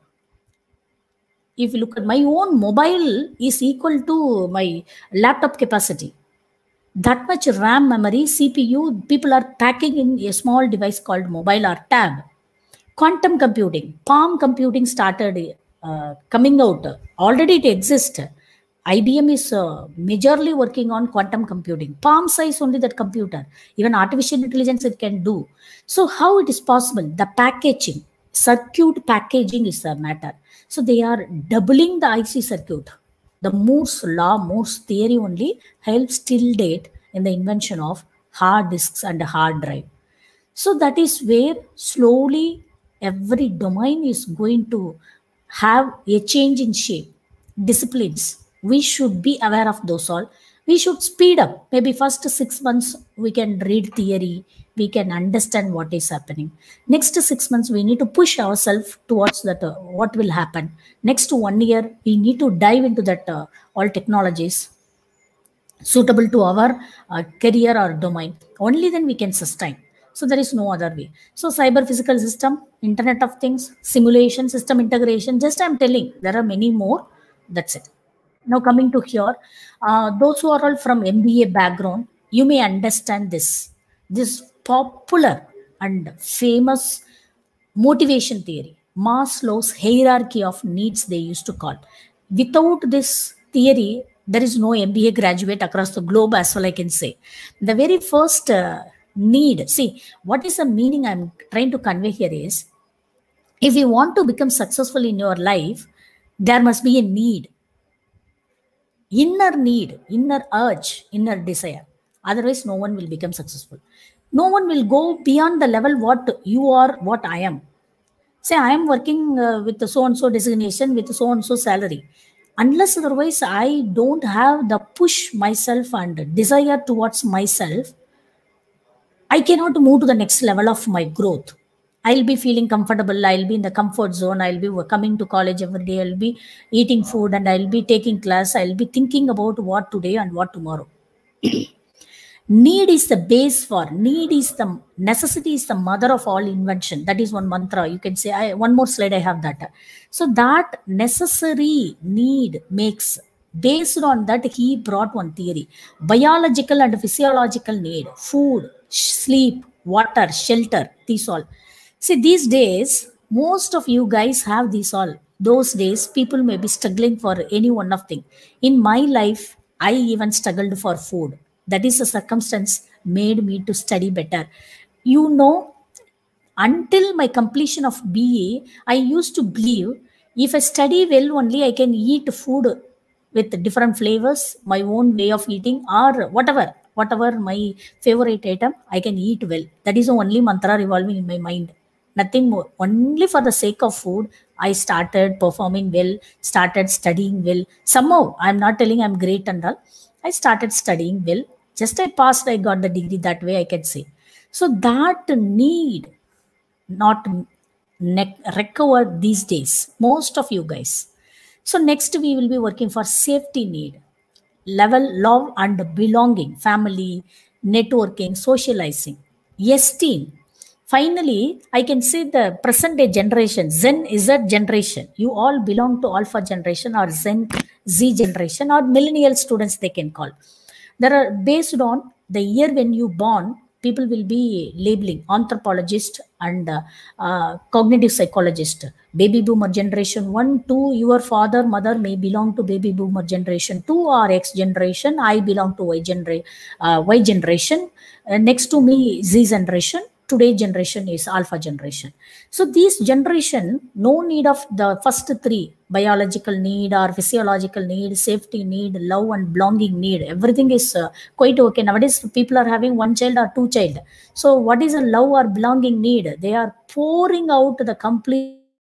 If you look at my own mobile is equal to my laptop capacity. That much RAM memory, C P U, people are packing in a small device called mobile or tab. Quantum computing, palm computing started uh, coming out. Already it exists. I B M is uh, majorly working on quantum computing. Palm size only that computer. Even artificial intelligence it can do. So how it is possible? The packaging, circuit packaging is the matter. So they are doubling the I C circuit. The Moore's law, Moore's theory only helps till date in the invention of hard disks and hard drive. So that is where slowly every domain is going to have a change in shape. Disciplines, we should be aware of those all. We should speed up. Maybe first six months we can read theory, we can understand what is happening. Next six months we need to push ourselves towards that uh, what will happen. Next one year we need to dive into that uh, all technologies suitable to our uh, career or domain. Only then we can sustain. So there is no other way. So cyber physical system, Internet of Things, simulation, system integration, just I'm telling, there are many more. That's it. Now coming to here, uh, those who are all from M B A background, you may understand this. This popular and famous motivation theory, Maslow's hierarchy of needs they used to call. Without this theory, there is no M B A graduate across the globe as well I can say. The very first uh, need, see, what is the meaning I'm trying to convey here is, if you want to become successful in your life, there must be a need. Inner need, inner urge, inner desire. Otherwise, no one will become successful. No one will go beyond the level what you are, what I am. Say, I am working uh, with the so-and-so designation, with so-and-so salary. Unless otherwise, I don't have the push myself and desire towards myself, I cannot move to the next level of my growth. I'll be feeling comfortable. I'll be in the comfort zone. I'll be coming to college every day. I'll be eating food and I'll be taking class. I'll be thinking about what today and what tomorrow. Need is the base for, need is the, necessity is the mother of all invention. That is one mantra. You can say, I, one more slide, I have that. So that necessary need makes, based on that, he brought one theory. Biological and physiological need, food, sleep, water, shelter, these all. See, these days, most of you guys have these all. Those days, people may be struggling for any one of things. In my life, I even struggled for food. That is a circumstance made me to study better. You know, until my completion of B A, I used to believe if I study well only, I can eat food with different flavors, my own way of eating, or whatever, whatever my favorite item, I can eat well. That is the only mantra revolving in my mind. nothing more. Only for the sake of food, I started performing well, started studying well. Somehow, I'm not telling I'm great and all. I started studying well. Just I passed, I got the degree. That way I can say. So that need not ne- recovered these days, most of you guys. So next we will be working for safety need, level, love and belonging, family, networking, socializing, esteem. Finally, I can say the present day generation, Zen Z generation. You all belong to Alpha generation or Zen Z generation or millennial students they can call. There are based on the year when you born, people will be labeling anthropologist and uh, uh, cognitive psychologist. Baby boomer generation one, two, your father mother may belong to baby boomer generation two or X generation. I belong to Y, genera- uh, y generation. Uh, next to me Z generation. Today generation is Alpha generation. So these generation, no need of the first three: biological need or physiological need, safety need, love and belonging need. Everything is uh, quite okay nowadays. People are having one child or two child. So what is a love or belonging need? They are pouring out the complete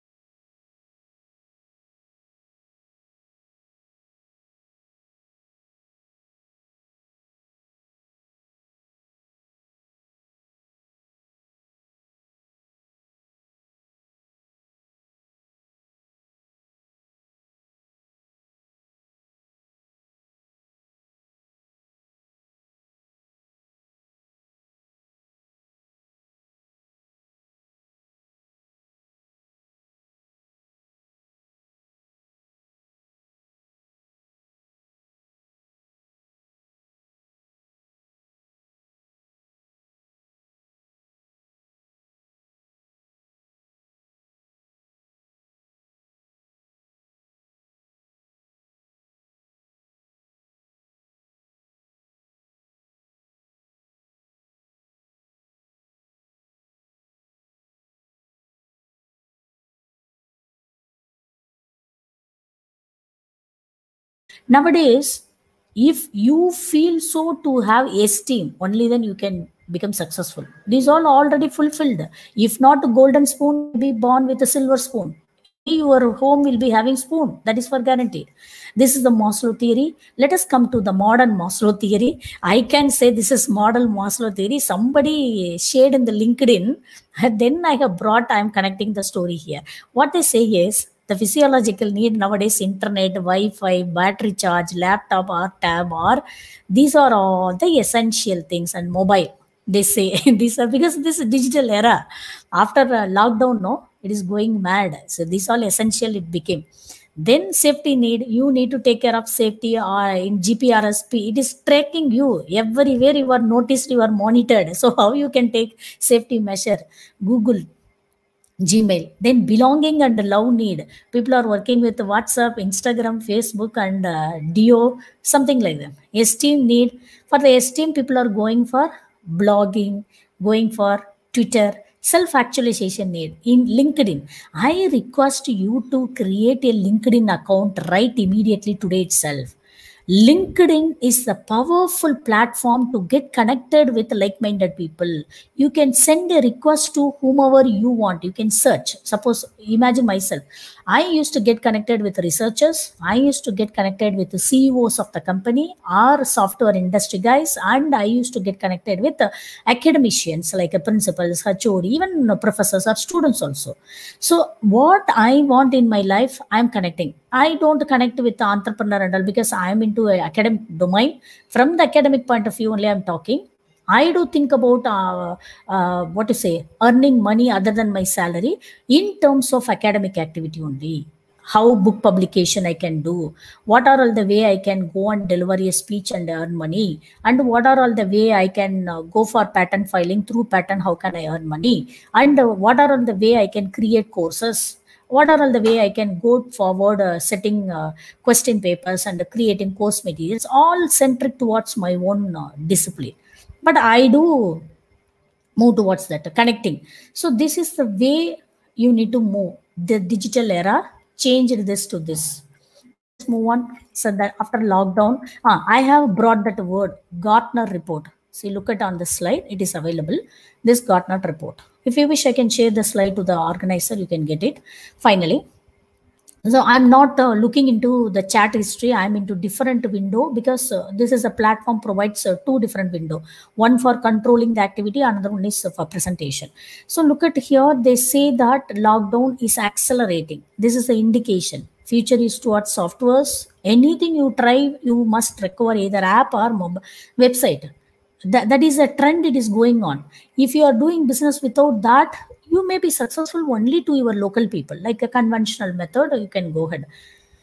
nowadays. If you feel so to have esteem, only then you can become successful. These all already fulfilled. If not golden spoon, be born with a silver spoon. Any your home will be having spoon, that is for guaranteed. This is the Maslow theory. Let us come to the modern Maslow theory. I can say this is model Maslow theory. Somebody shared in the LinkedIn. Then I have brought, I am connecting the story here. What they say is the physiological need nowadays: internet, Wi-Fi, battery charge, laptop or tab, or these are all the essential things, and mobile. They say these are because this is digital era. After uh, lockdown, no, it is going mad. So these all essential it became. Then safety need, you need to take care of safety or in G P R S P. It is tracking you everywhere. You are noticed, you are monitored. So how you can take safety measure? Google, Gmail. Then belonging and love need. People are working with WhatsApp, Instagram, Facebook, and uh, Dio, something like that. Esteem need. For the esteem, people are going for blogging, going for Twitter. Self actualization need in LinkedIn. I request you to create a LinkedIn account right immediately today itself. LinkedIn is a powerful platform to get connected with like-minded people. You can send a request to whomever you want. You can search. Suppose, imagine myself. I used to get connected with researchers. I used to get connected with the C E Os of the company or software industry guys. And I used to get connected with uh, academicians like uh, principals, H O D, even uh, professors or students also. So what I want in my life, I'm connecting. I don't connect with the entrepreneur and all because I'm into an academic domain. From the academic point of view only I'm talking. I do think about uh, uh, what to say, earning money other than my salary in terms of academic activity only. How book publication I can do, what are all the way I can go and deliver a speech and earn money, and what are all the way I can uh, go for patent filing. Through patent, how can I earn money, and uh, what are all the way I can create courses, what are all the way I can go forward uh, setting uh, question papers and creating course materials, all centric towards my own uh, discipline. But I do move towards that connecting. So this is the way you need to move. The digital era changed this to this. Let's move on. So that after lockdown, ah, I have brought that word, Gartner report. See, look at on the slide, it is available. This Gartner report. If you wish, I can share the slide to the organizer, you can get it. Finally, so I'm not uh, looking into the chat history. I'm into different window because uh, this is a platform provides uh, two different window. One for controlling the activity, another one is uh, for presentation. So look at here. They say that lockdown is accelerating. This is the indication. Future is towards softwares. Anything you try, you must recover either app or mobile website. That, that is a trend. It is going on. If you are doing business without that, you may be successful only to your local people, like a conventional method. You can go ahead.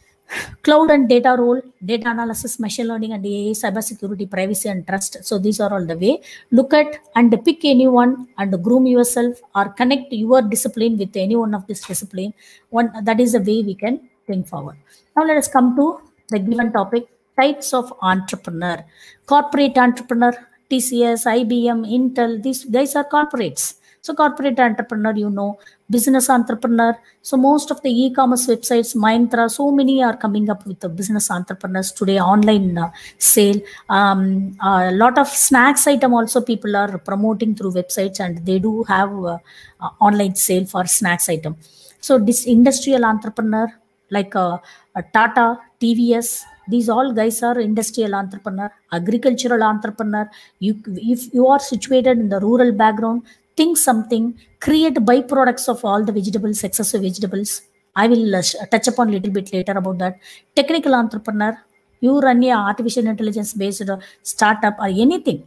Cloud and data role, data analysis, machine learning and A I, cybersecurity, privacy and trust. So these are all the way. Look at and pick anyone and groom yourself or connect your discipline with any one of this discipline. One that is the way we can think forward. Now let us come to the given topic: types of entrepreneur. Corporate entrepreneur, T C S, I B M, Intel. These guys are corporates. So corporate entrepreneur, you know, business entrepreneur. So most of the e-commerce websites, Myntra, so many are coming up with the business entrepreneurs today, online uh, sale. Um, a lot of snacks item also people are promoting through websites, and they do have uh, uh, online sale for snacks item. So this industrial entrepreneur like uh, uh, Tata, T V S, these all guys are industrial entrepreneur, agricultural entrepreneur. You, if you are situated in the rural background, think something, create byproducts of all the vegetables, excessive vegetables. I will uh, touch upon a little bit later about that. Technical entrepreneur, you run a artificial intelligence based uh, startup or anything,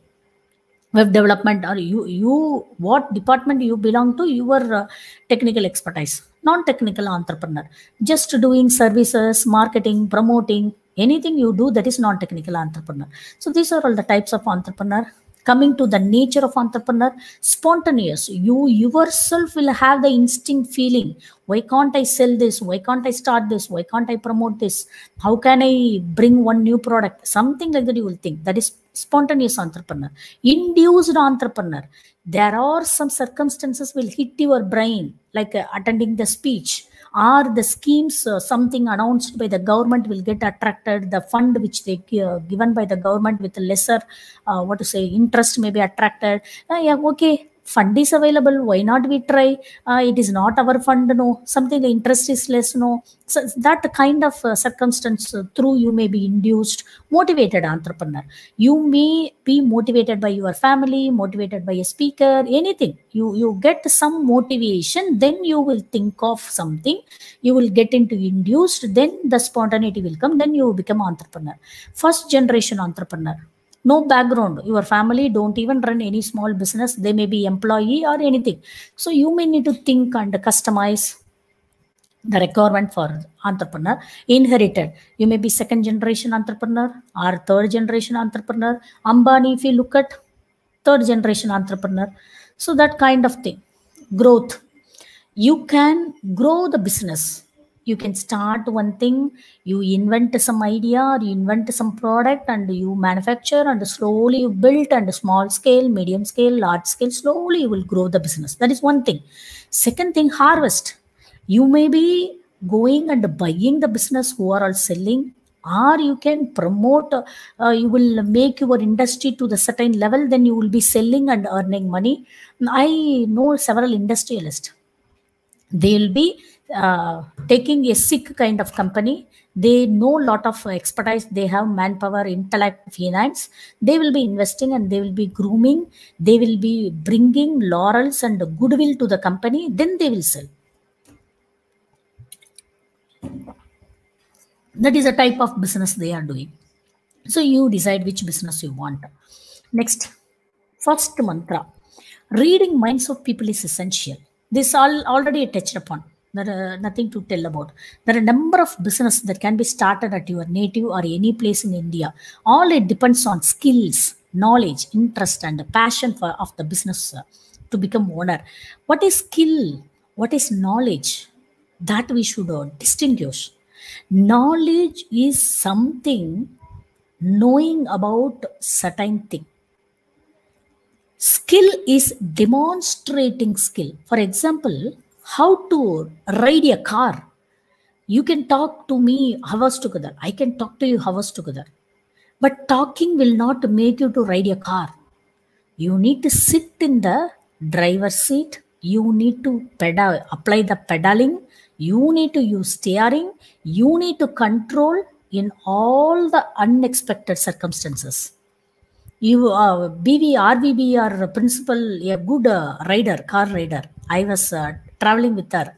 web development, or you, you what department you belong to, your uh, technical expertise. Non-technical entrepreneur, just doing services, marketing, promoting, anything you do, that is non-technical entrepreneur. So these are all the types of entrepreneur. Coming to the nature of entrepreneur, spontaneous. You yourself will have the instinct feeling. Why can't I sell this? Why can't I start this? Why can't I promote this? How can I bring one new product? Something like that you will think. That is spontaneous entrepreneur. Induced entrepreneur. There are some circumstances will hit your brain, like uh, attending the speech, or the schemes, uh, something announced by the government will get attracted. The fund which they uh, given by the government with lesser, uh, what to say, interest may be attracted. Uh, yeah, okay, fund is available. Why not we try? Uh, it is not our fund, no. Something the interest is less, no. So that kind of uh, circumstance uh, through you may be induced, motivated entrepreneur. You may be motivated by your family, motivated by a speaker, anything. You, you get some motivation, then you will think of something, you will get into induced, then the spontaneity will come, then you become entrepreneur. First generation entrepreneur. No background, your family don't even run any small business, they may be employee or anything. So you may need to think and customize the requirement for entrepreneur. Inherited, you may be second generation entrepreneur or third generation entrepreneur. Ambani, if you look at third generation entrepreneur. So that kind of thing. Growth, you can grow the business. You can start one thing, you invent some idea, or you invent some product and you manufacture, and slowly you build, and small scale, medium scale, large scale, slowly you will grow the business. That is one thing. Second thing, harvest. You may be going and buying the business who are all selling, or you can promote, uh, you will make your industry to the certain level, then you will be selling and earning money. I know several industrialists. They will be uh, taking a sick kind of company. They know a lot of expertise. They have manpower, intellect, finance. They will be investing and they will be grooming. They will be bringing laurels and goodwill to the company. Then they will sell. That is a type of business they are doing. So you decide which business you want. Next, first mantra. Reading minds of people is essential. This all already touched upon. There are nothing to tell about. There are a number of businesses that can be started at your native or any place in India. All it depends on skills, knowledge, interest, and passion for of the business uh, to become owner. What is skill? What is knowledge? That we should uh, distinguish. Knowledge is something knowing about certain thing. Skill is demonstrating skill. For example, how to ride a car. You can talk to me hours together. I can talk to you hours together. But talking will not make you to ride a car. You need to sit in the driver's seat. You need to pedal, apply the pedaling. You need to use steering. You need to control in all the unexpected circumstances. You uh, B V R V B, our principal, a good uh, rider, car rider. I was uh, traveling with her.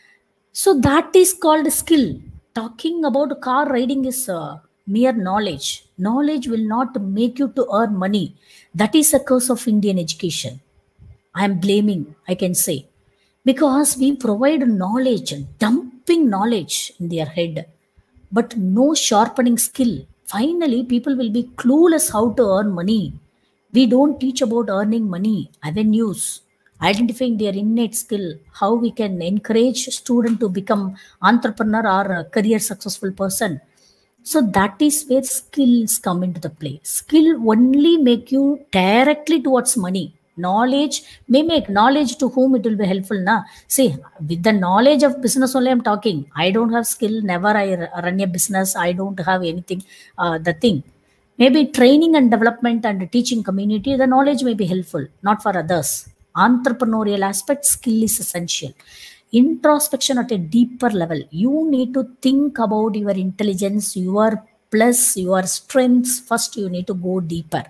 So that is called skill. Talking about car riding is uh, mere knowledge. Knowledge will not make you to earn money. That is a curse of Indian education. I am blaming, I can say, because we provide knowledge, dumping knowledge in their head, but no sharpening skill. Finally, people will be clueless how to earn money. We don't teach about earning money, avenues, identifying their innate skill, how we can encourage student to become entrepreneur or a career successful person. So that is where skills come into the play. Skill only make you directly towards money. Knowledge may make knowledge to whom it will be helpful. Na? See, with the knowledge of business only I'm talking. I don't have skill. Never I run a business. I don't have anything. Uh, the thing. Maybe training and development and teaching community, the knowledge may be helpful, not for others. Entrepreneurial aspect, skill is essential. Introspection at a deeper level. You need to think about your intelligence, your plus, your strengths. First, you need to go deeper.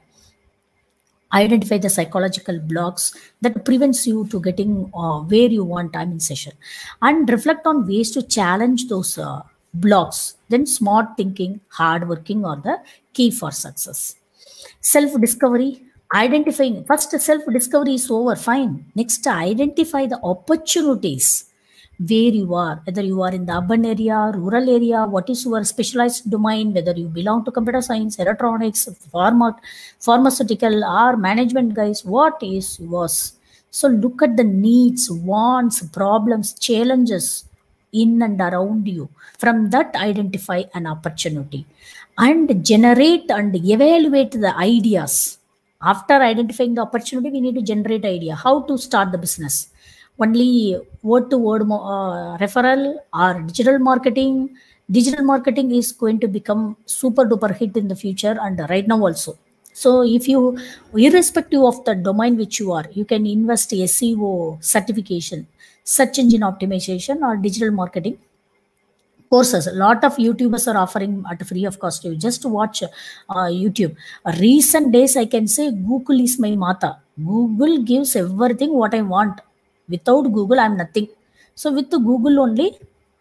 Identify the psychological blocks that prevents you to getting uh, where you want time in session, and reflect on ways to challenge those uh, blocks. Then smart thinking, hard working are the key for success. Self-discovery, identifying. First, self-discovery is over, fine. Next, identify the opportunities where you are, whether you are in the urban area, rural area, what is your specialized domain, whether you belong to computer science, electronics, pharma, pharmaceutical, or management, guys, what is yours? So look at the needs, wants, problems, challenges in and around you. From that, identify an opportunity and generate and evaluate the ideas. After identifying the opportunity, we need to generate idea, how to start the business. Only word to word uh, referral or digital marketing. Digital marketing is going to become super duper hit in the future and right now also. So if you, irrespective of the domain which you are, you can invest S E O certification, search engine optimization, or digital marketing courses. A lot of YouTubers are offering at free of cost. You just watch uh, YouTube. Recent days, I can say Google is my mata. Google gives everything what I want. Without Google, I'm nothing. So with the Google only,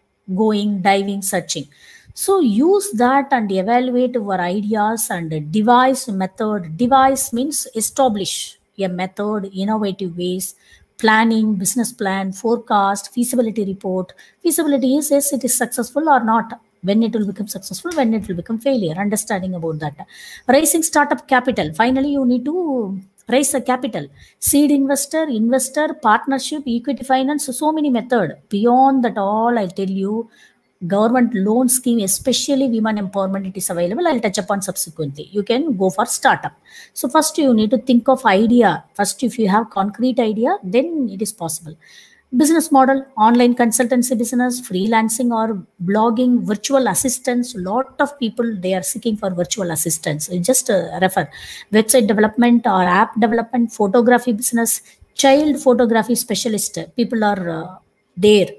going, diving, searching. So use that and evaluate your ideas and devise method. Devise means establish a method, innovative ways, planning, business plan, forecast, feasibility report. Feasibility is, yes, it is successful or not. When it will become successful, when it will become failure, understanding about that. Raising startup capital. Finally, you need to raise the capital. Seed investor, investor, partnership, equity finance, so many methods. Beyond that all, I'll tell you, government loan scheme, especially women empowerment, it is available. I'll touch upon subsequently. You can go for startup. So first you need to think of idea. First, if you have concrete idea, then it is possible. Business model, online consultancy business, freelancing or blogging, virtual assistants. Lot of people, they are seeking for virtual assistants. Just uh, refer. Website development or app development, photography business, child photography specialist. People are uh, there.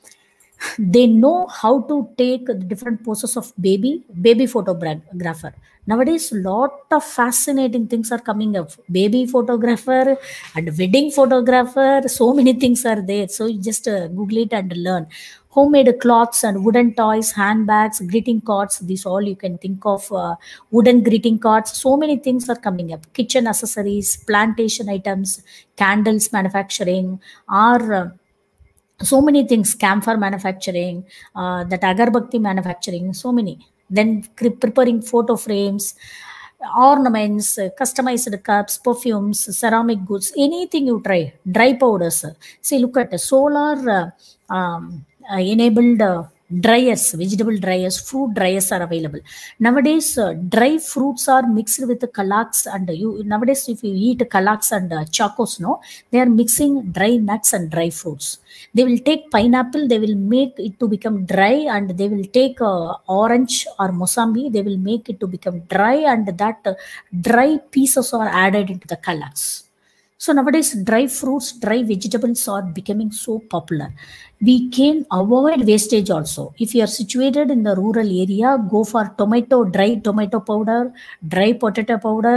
They know how to take the different poses of baby, baby photographer. Nowadays, lot of fascinating things are coming up. Baby photographer and wedding photographer, so many things are there. So you just uh, Google it and learn. Homemade cloths and wooden toys, handbags, greeting cards, these all you can think of. Uh, wooden greeting cards, so many things are coming up. Kitchen accessories, plantation items, candles manufacturing, or uh, so many things, camphor manufacturing, uh, that agarbakti manufacturing, so many. Then preparing photo frames, ornaments, uh, customized cups, perfumes, ceramic goods, anything you try. Dry powders. See, look at the solar uh, um, uh, enabled uh, dryers, vegetable dryers, fruit dryers are available nowadays. Uh, dry fruits are mixed with the kalax, and you nowadays if you eat kalax and uh, chacos, no, they are mixing dry nuts and dry fruits. They will take pineapple, they will make it to become dry, and they will take uh, orange or mosambi, they will make it to become dry, and that uh, dry pieces are added into the kalax. So nowadays, dry fruits, dry vegetables are becoming so popular. We can avoid wastage also. If you are situated in the rural area, go for tomato, dry tomato powder, dry potato powder,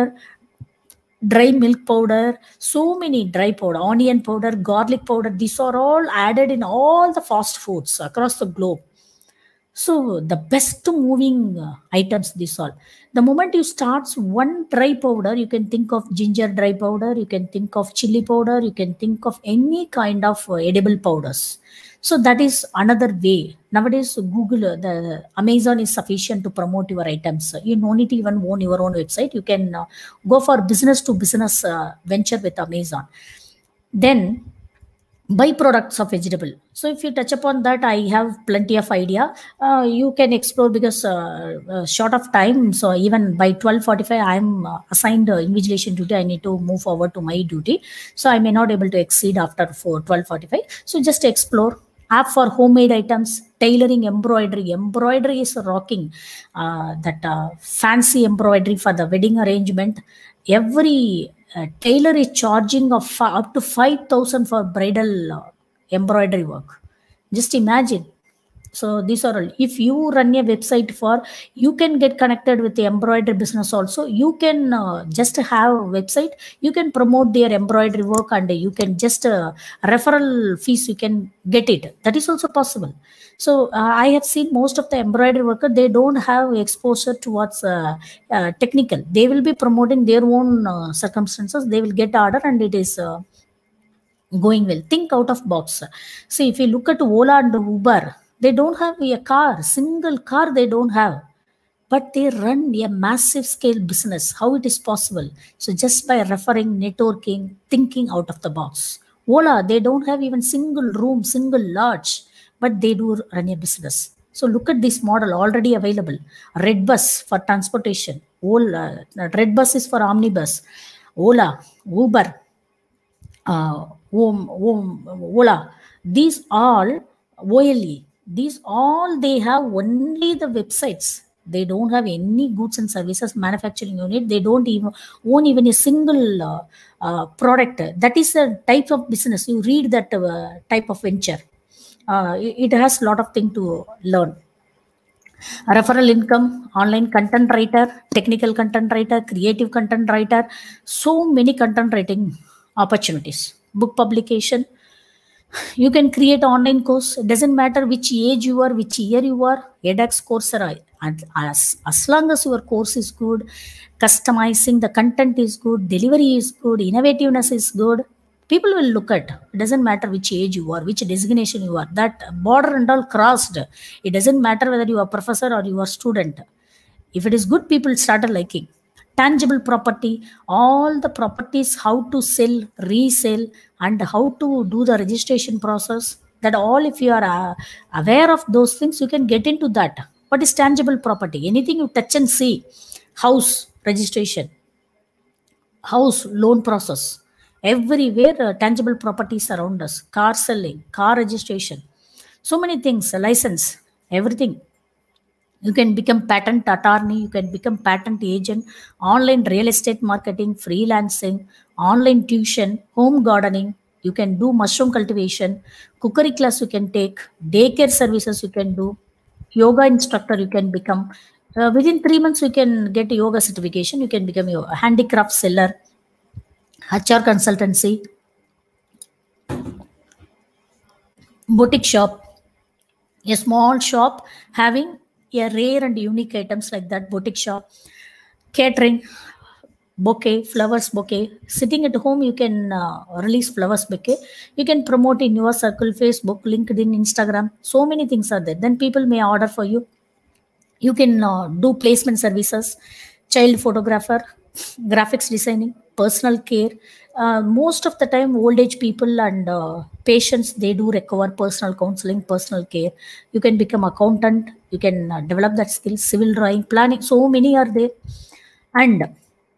dry milk powder, so many dry powder, onion powder, garlic powder. These are all added in all the fast foods across the globe. So the best moving uh, items, this all. The moment you start one dry powder, you can think of ginger dry powder, you can think of chili powder, you can think of any kind of uh, edible powders. So that is another way. Nowadays, Google, uh, the Amazon is sufficient to promote your items. You no need to even own your own website. You can uh, go for business to business uh, venture with Amazon. Then byproducts of vegetable. So if you touch upon that, I have plenty of idea. Uh, you can explore, because uh, uh, short of time. So even by twelve forty-five, I am uh, assigned uh, invigilation duty. I need to move forward to my duty. So I may not able to exceed after for twelve forty-five. So just explore. App for homemade items, tailoring, embroidery. Embroidery is rocking. Uh, that uh, fancy embroidery for the wedding arrangement. Every uh, tailor is charging of up to five thousand for bridal uh, embroidery work. Just imagine. So these are all. If you run a website for, you can get connected with the embroidery business also. You can uh, just have a website. You can promote their embroidery work, and you can just uh, referral fees. You can get it. That is also possible. So uh, I have seen most of the embroidery worker, they don't have exposure towards uh, uh, technical. They will be promoting their own uh, circumstances. They will get order, and it is uh, going well. Think out of box. See, if you look at Ola and Uber, they don't have a car, single car they don't have, but they run a massive scale business. How it is possible? So just by referring, networking, thinking out of the box. Ola, they don't have even single room, single lodge, but they do run a business. So look at this model already available. Redbus for transportation. Ola, Redbus is for omnibus. Ola, Uber, uh, Om, Om, Ola. These all O L E. These all, they have only the websites. They don't have any goods and services manufacturing unit. They don't even own even a single uh, uh, product. That is a type of business. You read that uh, type of venture. Uh, it, it has a lot of things to learn. Referral income, online content writer, technical content writer, creative content writer. So many content writing opportunities. Book publication. You can create online course. It doesn't matter which age you are, which year you are. edX, Coursera. And as, as long as your course is good, customizing the content is good, delivery is good, innovativeness is good, people will look at. It doesn't matter which age you are, which designation you are. That border and all crossed. It doesn't matter whether you are professor or you are student. If it is good, people started liking. Tangible property, all the properties, how to sell, resell, and how to do the registration process. That all, if you are uh, aware of those things, you can get into that. What is tangible property? Anything you touch and see. House registration, house loan process. Everywhere uh, tangible properties around us. Car selling, car registration. So many things, license, everything. You can become patent attorney, you can become patent agent, online real estate marketing, freelancing, online tuition, home gardening. You can do mushroom cultivation, cookery class you can take, daycare services you can do, yoga instructor you can become. Uh, within three months, you can get a yoga certification. You can become a handicraft seller, H R consultancy, boutique shop, a small shop having a rare and unique items like that, boutique shop, catering, bouquet, flowers bouquet. Sitting at home, you can uh, release flowers bouquet. You can promote in your circle, Facebook, LinkedIn, Instagram. So many things are there. Then people may order for you. You can uh, do placement services, child photographer, graphics designing, personal care. Uh, most of the time, old age people and uh, patients, they do require personal counseling, personal care. You can become accountant, you can uh, develop that skill, civil drawing, planning. So many are there. And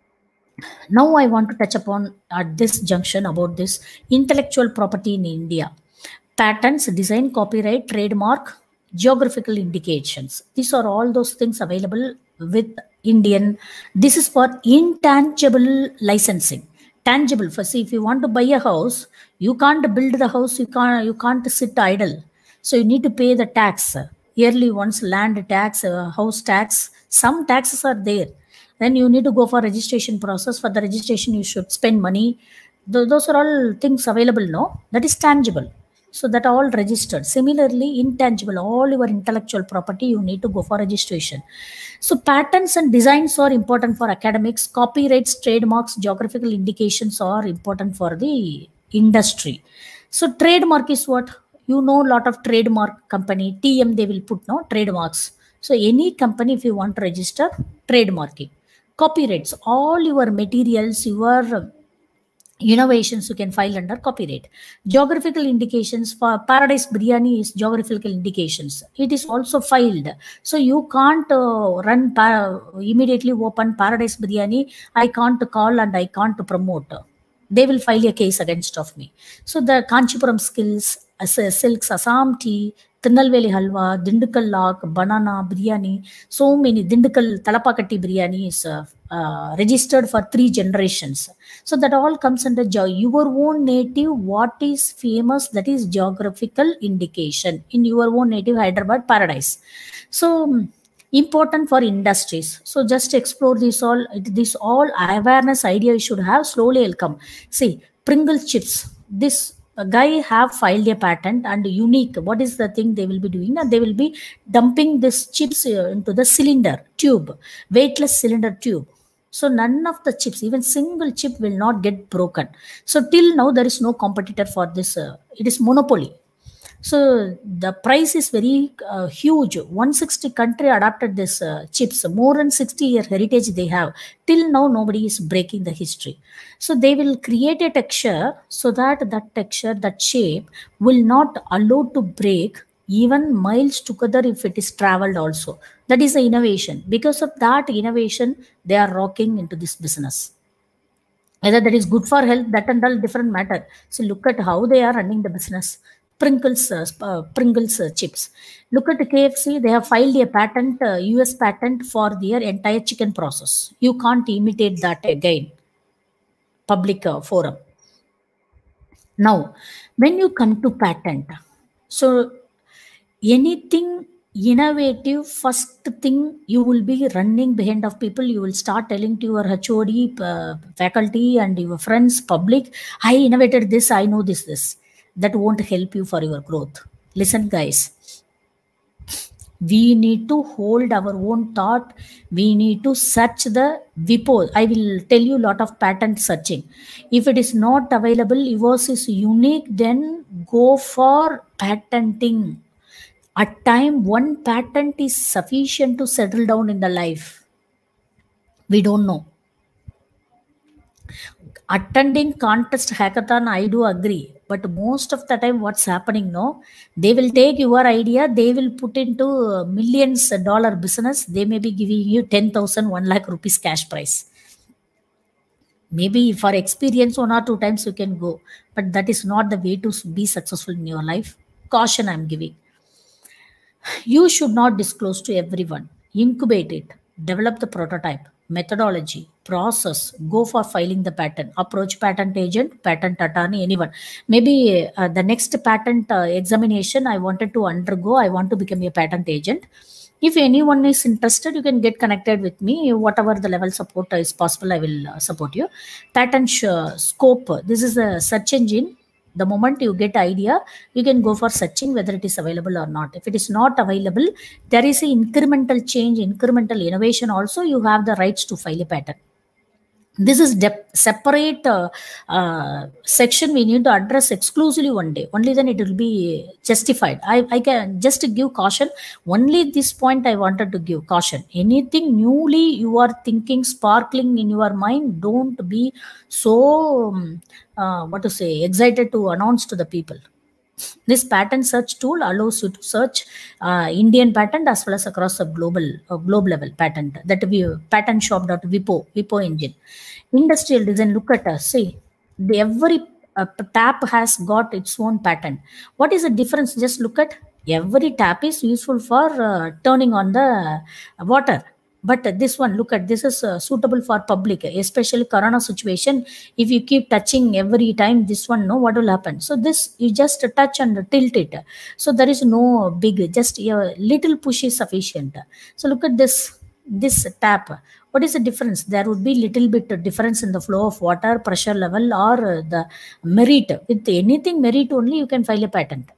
now I want to touch upon at this junction about this intellectual property in India. Patents, design, copyright, trademark, geographical indications. These are all those things available with Indian. This is for intangible licensing. Tangible, for see, if you want to buy a house, you can't build the house, you can't, you can't sit idle. So you need to pay the tax. Yearly once, land tax, uh, house tax, some taxes are there. Then you need to go for registration process. For the registration, you should spend money. Th- those are all things available, no? That is tangible. So that all registered. Similarly, intangible, all your intellectual property, you need to go for registration. So patents and designs are important for academics. Copyrights, trademarks, geographical indications are important for the industry. So trademark is what? You know, lot of trademark company, T M, they will put no trademarks. So any company, if you want to register, trademarking. Copyrights, all your materials, your innovations, you can file under copyright. Geographical indications, for Paradise Biryani is geographical indications. It is also filed. So you can't uh, run, para, immediately open Paradise Biryani. I can't call and I can't promote. They will file a case against of me. So the Kanchipuram skills, silks, Assam tea, Tirunelveli halwa, Dindigul lak, banana, biryani, so many. Dindigul Talapakatti biryani is uh, uh, registered for three generations. So that all comes under your own native, what is famous, that is geographical indication in your own native Hyderabad Paradise. So important for industries. So just explore this all, this all awareness idea you should have, slowly will come. See, Pringle chips, this a guy have filed a patent and unique. What is the thing they will be doing? And they will be dumping this chips into the cylinder tube, weightless cylinder tube. So none of the chips, even single chip, will not get broken. So till now there is no competitor for this. Uh, it is monopoly. So the price is very uh, huge. one hundred sixty country adopted this uh, chips. More than sixty year heritage they have. Till now nobody is breaking the history. So they will create a texture so that that texture, that shape will not allow to break even miles together if it is traveled also. That is the innovation. Because of that innovation, they are rocking into this business. Whether that is good for health, that and all different matter. So look at how they are running the business. Pringles, uh, uh, Pringles uh, chips. Look at the K F C. They have filed a patent, uh, U S patent for their entire chicken process. You can't imitate that again. Public uh, forum. Now, when you come to patent, so anything innovative, first thing you will be running behind of people. You will start telling to your H O D, uh, faculty, and your friends, public, I innovated this, I know this, this. That won't help you for your growth. Listen, guys. We need to hold our own thought. We need to search the V P O. I will tell you a lot of patent searching. If it is not available, yours is unique, then go for patenting. At time, one patent is sufficient to settle down in the life. We don't know. Attending contest hackathon, I do agree. But most of the time, what's happening now, they will take your idea, they will put into millions dollar business. They may be giving you ten thousand, one lakh rupees cash prize. Maybe for experience, one or two times you can go. But that is not the way to be successful in your life. Caution I'm giving. You should not disclose to everyone. Incubate it. Develop the prototype. Methodology, process, go for filing the patent, approach patent agent, patent attorney, anyone. Maybe uh, the next patent uh, examination I wanted to undergo, I want to become a patent agent. If anyone is interested, you can get connected with me. Whatever the level support is possible, I will uh, support you. Patent uh, scope, this is a search engine. The moment you get idea, you can go for searching whether it is available or not. If it is not available, there is an incremental change, incremental innovation also, you have the rights to file a patent. This is separate uh, uh, section we need to address exclusively one day. Only then it will be justified. I, I can just give caution. Only this point I wanted to give caution. Anything newly you are thinking, sparkling in your mind, don't be so, um, uh, what to say, excited to announce to the people. This patent search tool allows you to search uh, Indian patent as well as across a global uh, globe level patent. That we patent shop dot wipo wipo engine. Industrial design. Look at us. See, the every uh, tap has got its own patent. What is the difference? Just look at every tap is useful for uh, turning on the water. But this one, look at this is uh, suitable for public, especially corona situation. If you keep touching every time this one, no, what will happen? So this you just touch and tilt it. So there is no big, just a little push is sufficient. So look at this, this tap. What is the difference? There would be little bit difference in the flow of water, pressure level, or the merit. With anything merit only, you can file a patent.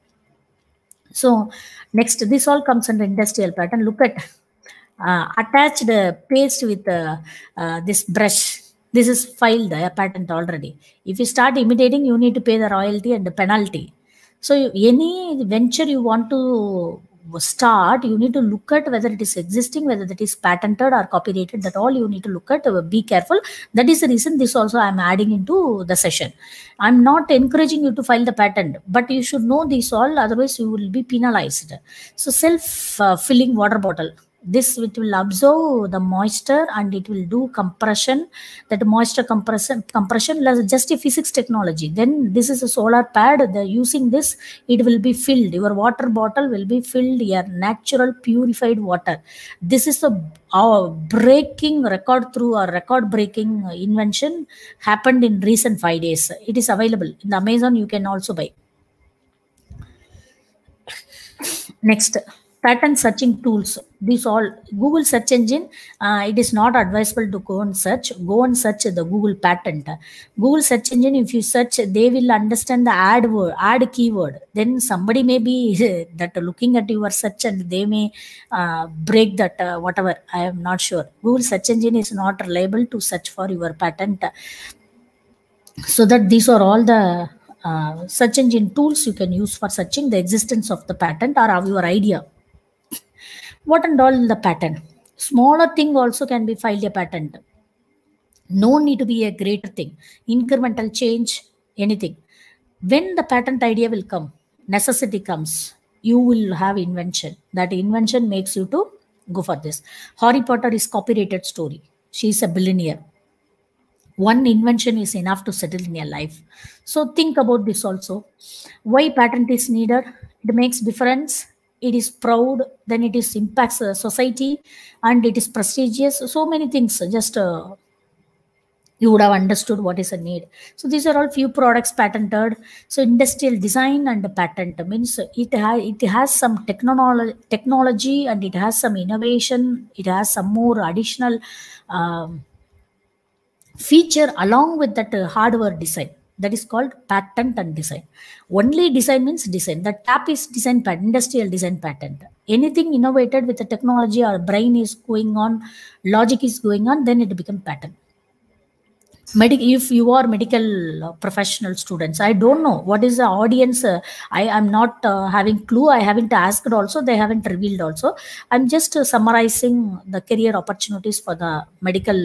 So next, this all comes under industrial patent. Look at Uh, attached uh, paste with uh, uh, this brush. This is filed a uh, patent already. If you start imitating, you need to pay the royalty and the penalty. So any venture you want to start, you need to look at whether it is existing, whether that is patented or copyrighted. That all you need to look at. Uh, be careful. That is the reason this also I am adding into the session. I am not encouraging you to file the patent, but you should know this all. Otherwise, you will be penalized. So self-filling uh, water bottle. This it will absorb the moisture and it will do compression. That moisture compression compression just a physics technology. Then this is a solar pad. The using this, it will be filled. Your water bottle will be filled your natural purified water. This is a our breaking record through a record breaking invention happened in recent five days. It is available in the Amazon. You can also buy. Next, patent searching tools. These all Google search engine. Uh, it is not advisable to go and search. Go and search the Google patent. Google search engine. If you search, they will understand the ad word, ad keyword. Then somebody may be that looking at your search and they may uh, break that uh, whatever. I am not sure. Google search engine is not reliable to search for your patent. So that these are all the uh, search engine tools you can use for searching the existence of the patent or of your idea. What and all the patent? Smaller thing also can be filed a patent. No need to be a greater thing. Incremental change, anything. When the patent idea will come, necessity comes, you will have invention. That invention makes you to go for this. Harry Potter is copyrighted story. She is a billionaire. One invention is enough to settle in your life. So think about this also. Why patent is needed? It makes difference. It is proud, then it is impacts uh, society, and it is prestigious. So many things. Just uh, you would have understood what is a need. So these are all few products patented. So industrial design and patent means it has it has some technology, technology, and it has some innovation. It has some more additional um, feature along with that uh, hardware design. That is called patent and design. Only design means design. The tap is design patent, industrial design patent. Anything innovated with the technology or brain is going on, logic is going on, then it becomes patent. Medic, if you are medical uh, professional students, I don't know what is the audience. Uh, I am not uh, having clue. I haven't asked also. They haven't revealed also. I'm just uh, summarizing the career opportunities for the medical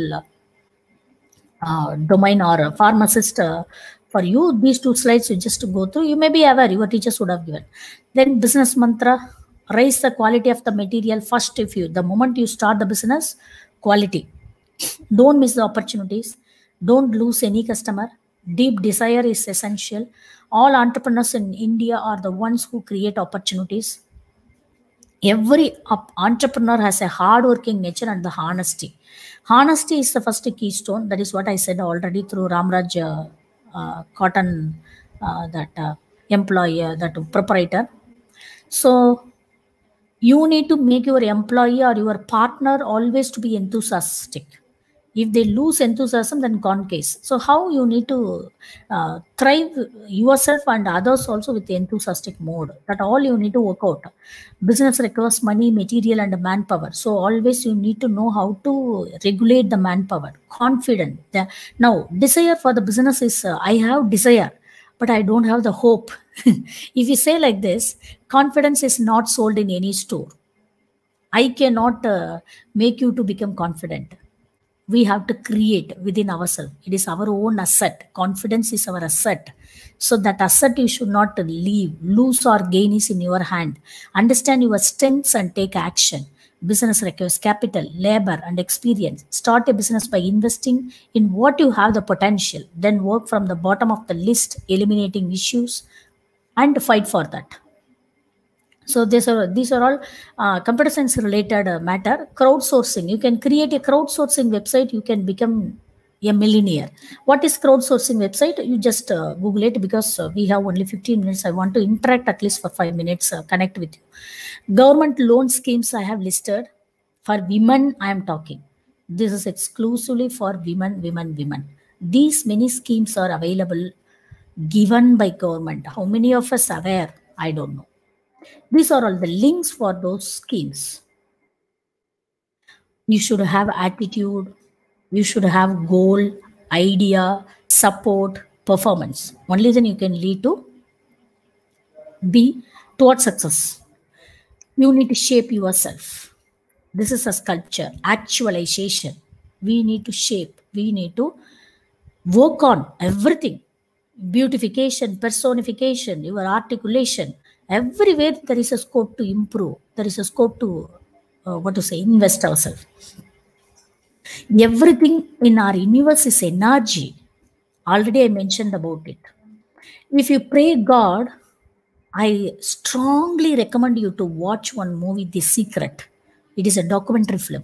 uh, domain or a pharmacist. Uh, For you, these two slides you just go through. You may be aware, your teachers would have given. Then business mantra, raise the quality of the material first. If you, the moment you start the business, quality. Don't miss the opportunities. Don't lose any customer. Deep desire is essential. All entrepreneurs in India are the ones who create opportunities. Every entrepreneur has a hardworking nature and the honesty. Honesty is the first keystone. That is what I said already through Ramraj uh, Uh, cotton uh, that uh, employee uh, that proprietor. So you need to make your employee or your partner always to be enthusiastic. If they lose enthusiasm, then gone case. So how you need to uh, thrive yourself and others also with the enthusiastic mode. That all you need to work out. Business requires money, material, and manpower. So always you need to know how to regulate the manpower. Confident. The, now, desire for the business is uh, I have desire, but I don't have the hope. If you say like this, confidence is not sold in any store. I cannot uh, make you to become confident. We have to create within ourselves. It is our own asset. Confidence is our asset. So that asset you should not leave. Lose or gain is in your hand. Understand your strengths and take action. Business requires capital, labor, and experience. Start a business by investing in what you have the potential. Then work from the bottom of the list, eliminating issues, and fight for that. So these are these are all uh, computer science related uh, matter. Crowdsourcing. You can create a crowdsourcing website. You can become a millionaire. What is crowdsourcing website? You just uh, Google it, because uh, we have only fifteen minutes. I want to interact at least for five minutes. Uh, connect with you. Government loan schemes I have listed. For women, I am talking. This is exclusively for women, women, women. These many schemes are available, given by government. How many of us are aware? I don't know. These are all the links for those schemes. You should have attitude. You should have goal, idea, support, performance. Only then you can lead to be towards success. You need to shape yourself. This is a sculpture, actualization. We need to shape. We need to work on everything. Beautification, personification, your articulation. Everywhere there is a scope to improve. There is a scope to, uh, what to say, invest ourselves. Everything in our universe is energy. Already I mentioned about it. If you pray God, I strongly recommend you to watch one movie, The Secret. It is a documentary film.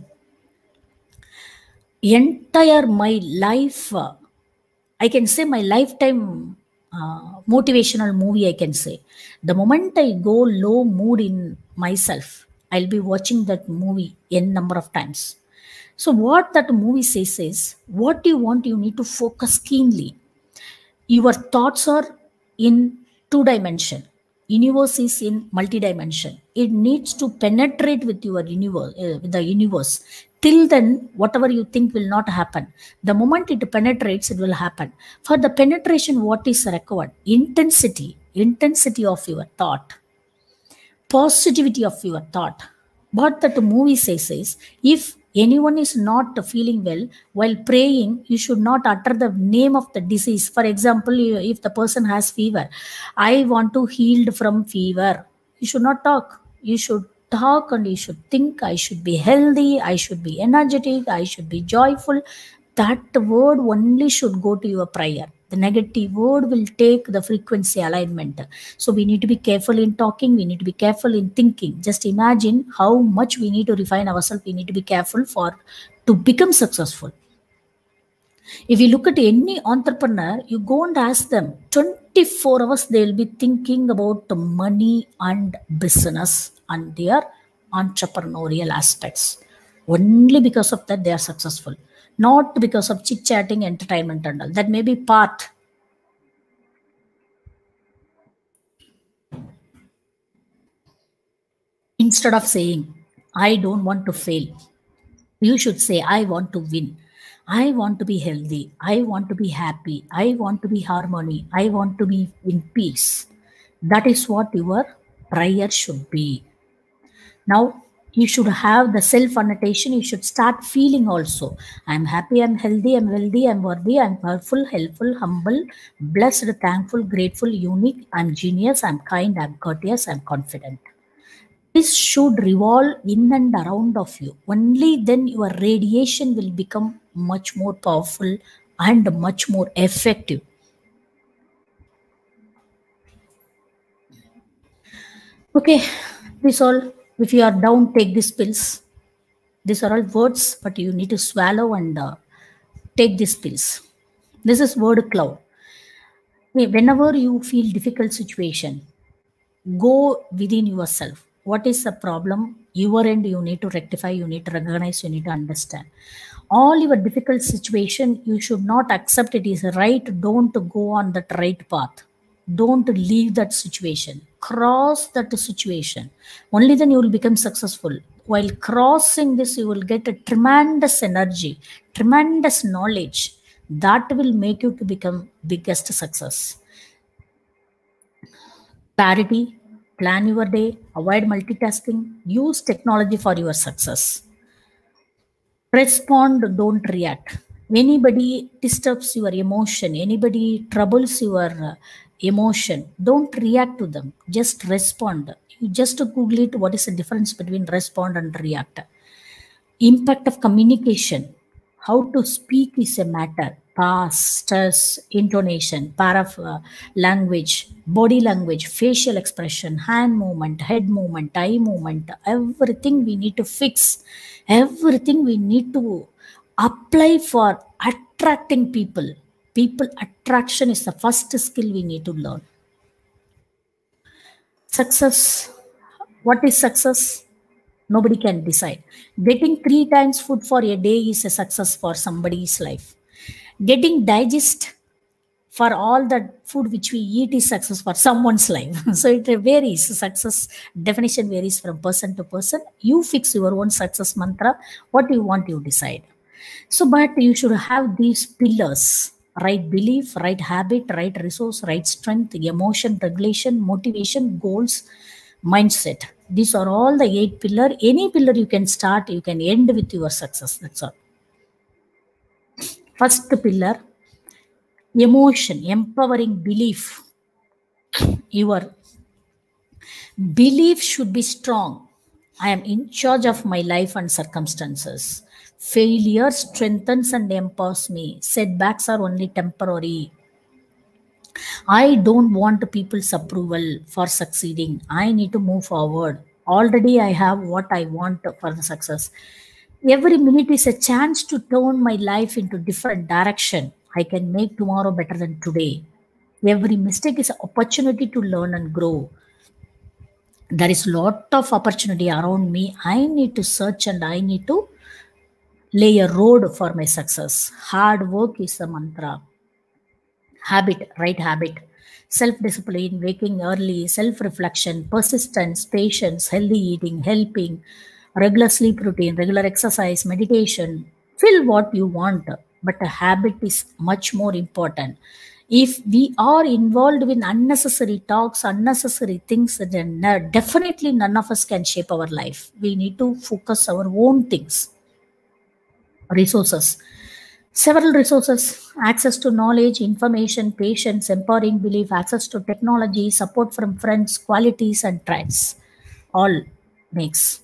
Entire my life, uh, I can say my lifetime uh, motivational movie, I can say. The moment I go low mood in myself, I'll be watching that movie n number of times. So what that movie says is, what you want, you need to focus keenly. Your thoughts are in two dimension. Universe is in multi-dimension. It needs to penetrate with your universe, uh, with the universe. Till then, whatever you think will not happen. The moment it penetrates, it will happen. For the penetration, what is required? Intensity. Intensity of your thought. Positivity of your thought. What that movie says is, if anyone is not feeling well, while praying, you should not utter the name of the disease. For example, if the person has fever, I want to heal from fever. You should not talk. You should talk and you should think, I should be healthy, I should be energetic, I should be joyful. That word only should go to your prayer. The negative word will take the frequency alignment. So we need to be careful in talking. We need to be careful in thinking. Just imagine how much we need to refine ourselves. We need to be careful for to become successful. If you look at any entrepreneur, you go and ask them, twenty-four hours they will be thinking about the money and business and their entrepreneurial aspects. Only because of that they are successful. Not because of chit-chatting, entertainment and all. That may be part. Instead of saying, I don't want to fail, you should say, I want to win. I want to be healthy. I want to be happy. I want to be harmony. I want to be in peace. That is what your prayer should be. Now, you should have the self-annotation. You should start feeling also. I'm happy, I'm healthy, I'm wealthy, I'm worthy, I'm powerful, helpful, humble, blessed, thankful, grateful, unique, I'm genius, I'm kind, I'm courteous, I'm confident. This should revolve in and around of you. Only then your radiation will become much more powerful and much more effective. Okay, this all. If you are down, take these pills. These are all words, but you need to swallow and uh, take these pills. This is word cloud. Okay, whenever you feel difficult situation, go within yourself. What is the problem? Your end, you need to rectify, you need to recognize, you need to understand. all your difficult situation, you should not accept it is right. Don't go on that right path. Don't leave that situation. Cross that situation. Only then you will become successful. While crossing this, you will get a tremendous energy, tremendous knowledge that will make you to become biggest success. Clarity, plan your day, avoid multitasking, use technology for your success. Respond, don't react. Anybody disturbs your emotion, anybody troubles your uh, emotion, don't react to them, just respond. You just google it, what is the difference between respond and react. Impact of communication, how to speak is a matter. Past, stress, intonation, paraph uh, language, body language, facial expression, hand movement, head movement, eye movement, everything we need to fix. Everything we need to apply for attracting people. People attraction is the first skill we need to learn. Success. What is success? Nobody can decide. Getting three times food for a day is a success for somebody's life. Getting digest for all the food which we eat is success for someone's life. So it varies. Success definition varies from person to person. You fix your own success mantra. What you want, you decide. So, but you should have these pillars: right belief, right habit, right resource, right strength, emotion regulation, motivation, goals, mindset. These are all the eight pillar. Any pillar you can start, you can end with your success. That's all. First pillar, emotion, empowering belief. Your belief should be strong. I am in charge of my life and circumstances. Failure strengthens and empowers me. Setbacks are only temporary. I don't want people's approval for succeeding. I need to move forward. Already I have what I want for the success. Every minute is a chance to turn my life into different direction. I can make tomorrow better than today. Every mistake is an opportunity to learn and grow. There is a lot of opportunity around me. I need to search and I need to lay a road for my success. Hard work is the mantra. Habit, right habit. Self-discipline, waking early, self-reflection, persistence, patience, healthy eating, helping, regular sleep routine, regular exercise, meditation. Feel what you want, but a habit is much more important. If we are involved in unnecessary talks, unnecessary things, then uh, definitely none of us can shape our life. We need to focus our own things. Resources. Several resources: access to knowledge, information, patience, empowering belief, access to technology, support from friends, qualities and traits. All makes.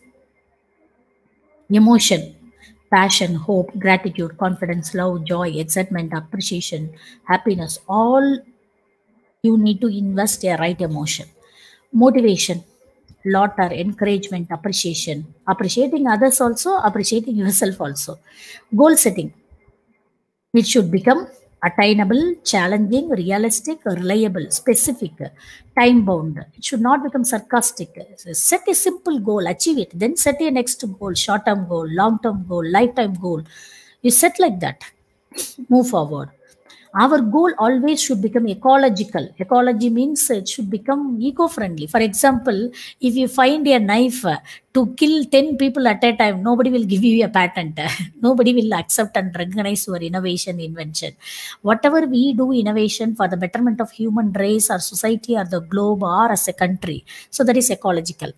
Emotion, passion, hope, gratitude, confidence, love, joy, excitement, appreciation, happiness. All you need to invest a right emotion. Motivation, laughter, encouragement, appreciation. Appreciating others also, appreciating yourself also. Goal setting. It should become attainable, challenging, realistic, reliable, specific, time bound. It should not become sarcastic. Set a simple goal, achieve it, then set a next goal, short term goal, long term goal, lifetime goal. You set like that, move forward. Our goal always should become ecological. Ecology means it should become eco-friendly. For example, if you find a knife uh, to kill ten people at a time, nobody will give you a patent. Nobody will accept and recognize your innovation, invention. Whatever we do innovation for the betterment of human race or society or the globe or as a country. So that is ecological.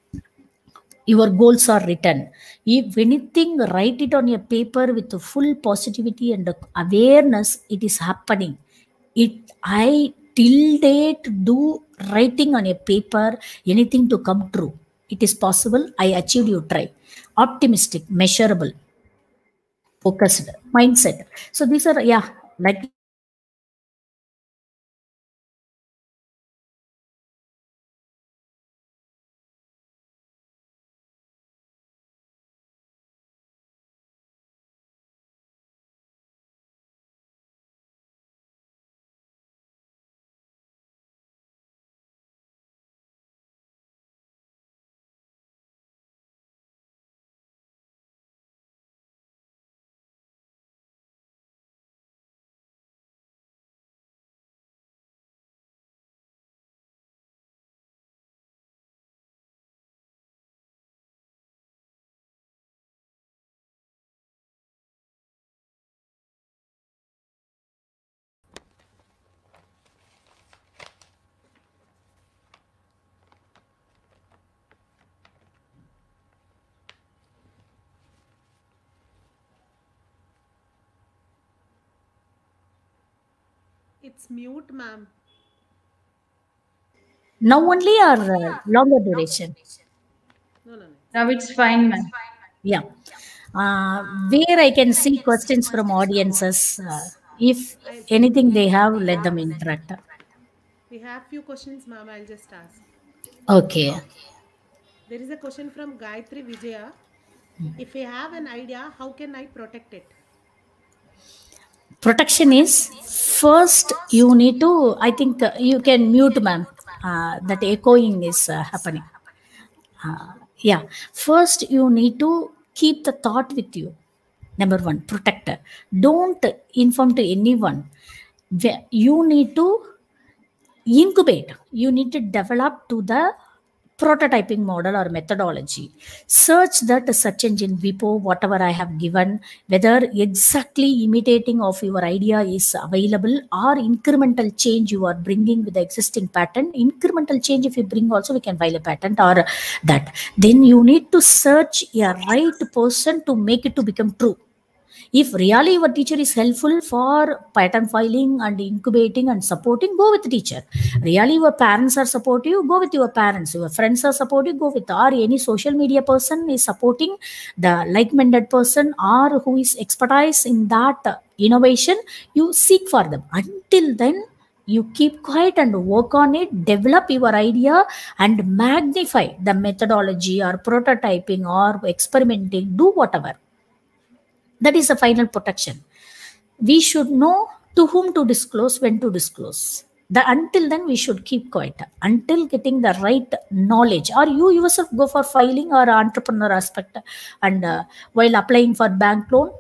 Your goals are written. If anything, write it on a paper with full positivity and awareness. It is happening. It I till date do writing on a paper, anything to come true. It is possible. I achieved. You try. Optimistic, measurable, focused mindset. So these are, yeah, like It's mute, ma'am. Now only or uh, longer duration? No, no, no. Now it's fine, ma'am. Yeah. Uh, where I can see questions from audiences. Uh, if I, anything they have, let them interact. we have few questions, ma'am. I'll just ask. Okay. There is a question from Gayatri Vijaya. If I have an idea, how can I protect it? Protection is first you need to, I think uh, you can mute, ma'am. Uh, that echoing is uh, happening. Uh, yeah. First you need to keep the thought with you. Number one, protector. Don't inform to anyone. Whe- You need to incubate. You need to develop to the prototyping model or methodology. Search that search engine Vipo, whatever I have given, whether exactly imitating of your idea is available or incremental change you are bringing with the existing patent. Incremental change if you bring also we can file a patent or that. Then you need to search a right person to make it to become true. If really your teacher is helpful for patent filing and incubating and supporting, go with the teacher. Really your parents are supportive, go with your parents. Your friends are supportive, go with, or any social media person is supporting the like-minded person or who is expertise in that innovation, you seek for them. Until then, you keep quiet and work on it, develop your idea and magnify the methodology or prototyping or experimenting, do whatever. That is the final protection. We should know to whom to disclose, when to disclose. The, until then, we should keep quiet until getting the right knowledge. Or you yourself go for filing or entrepreneur aspect, and uh, while applying for bank loan,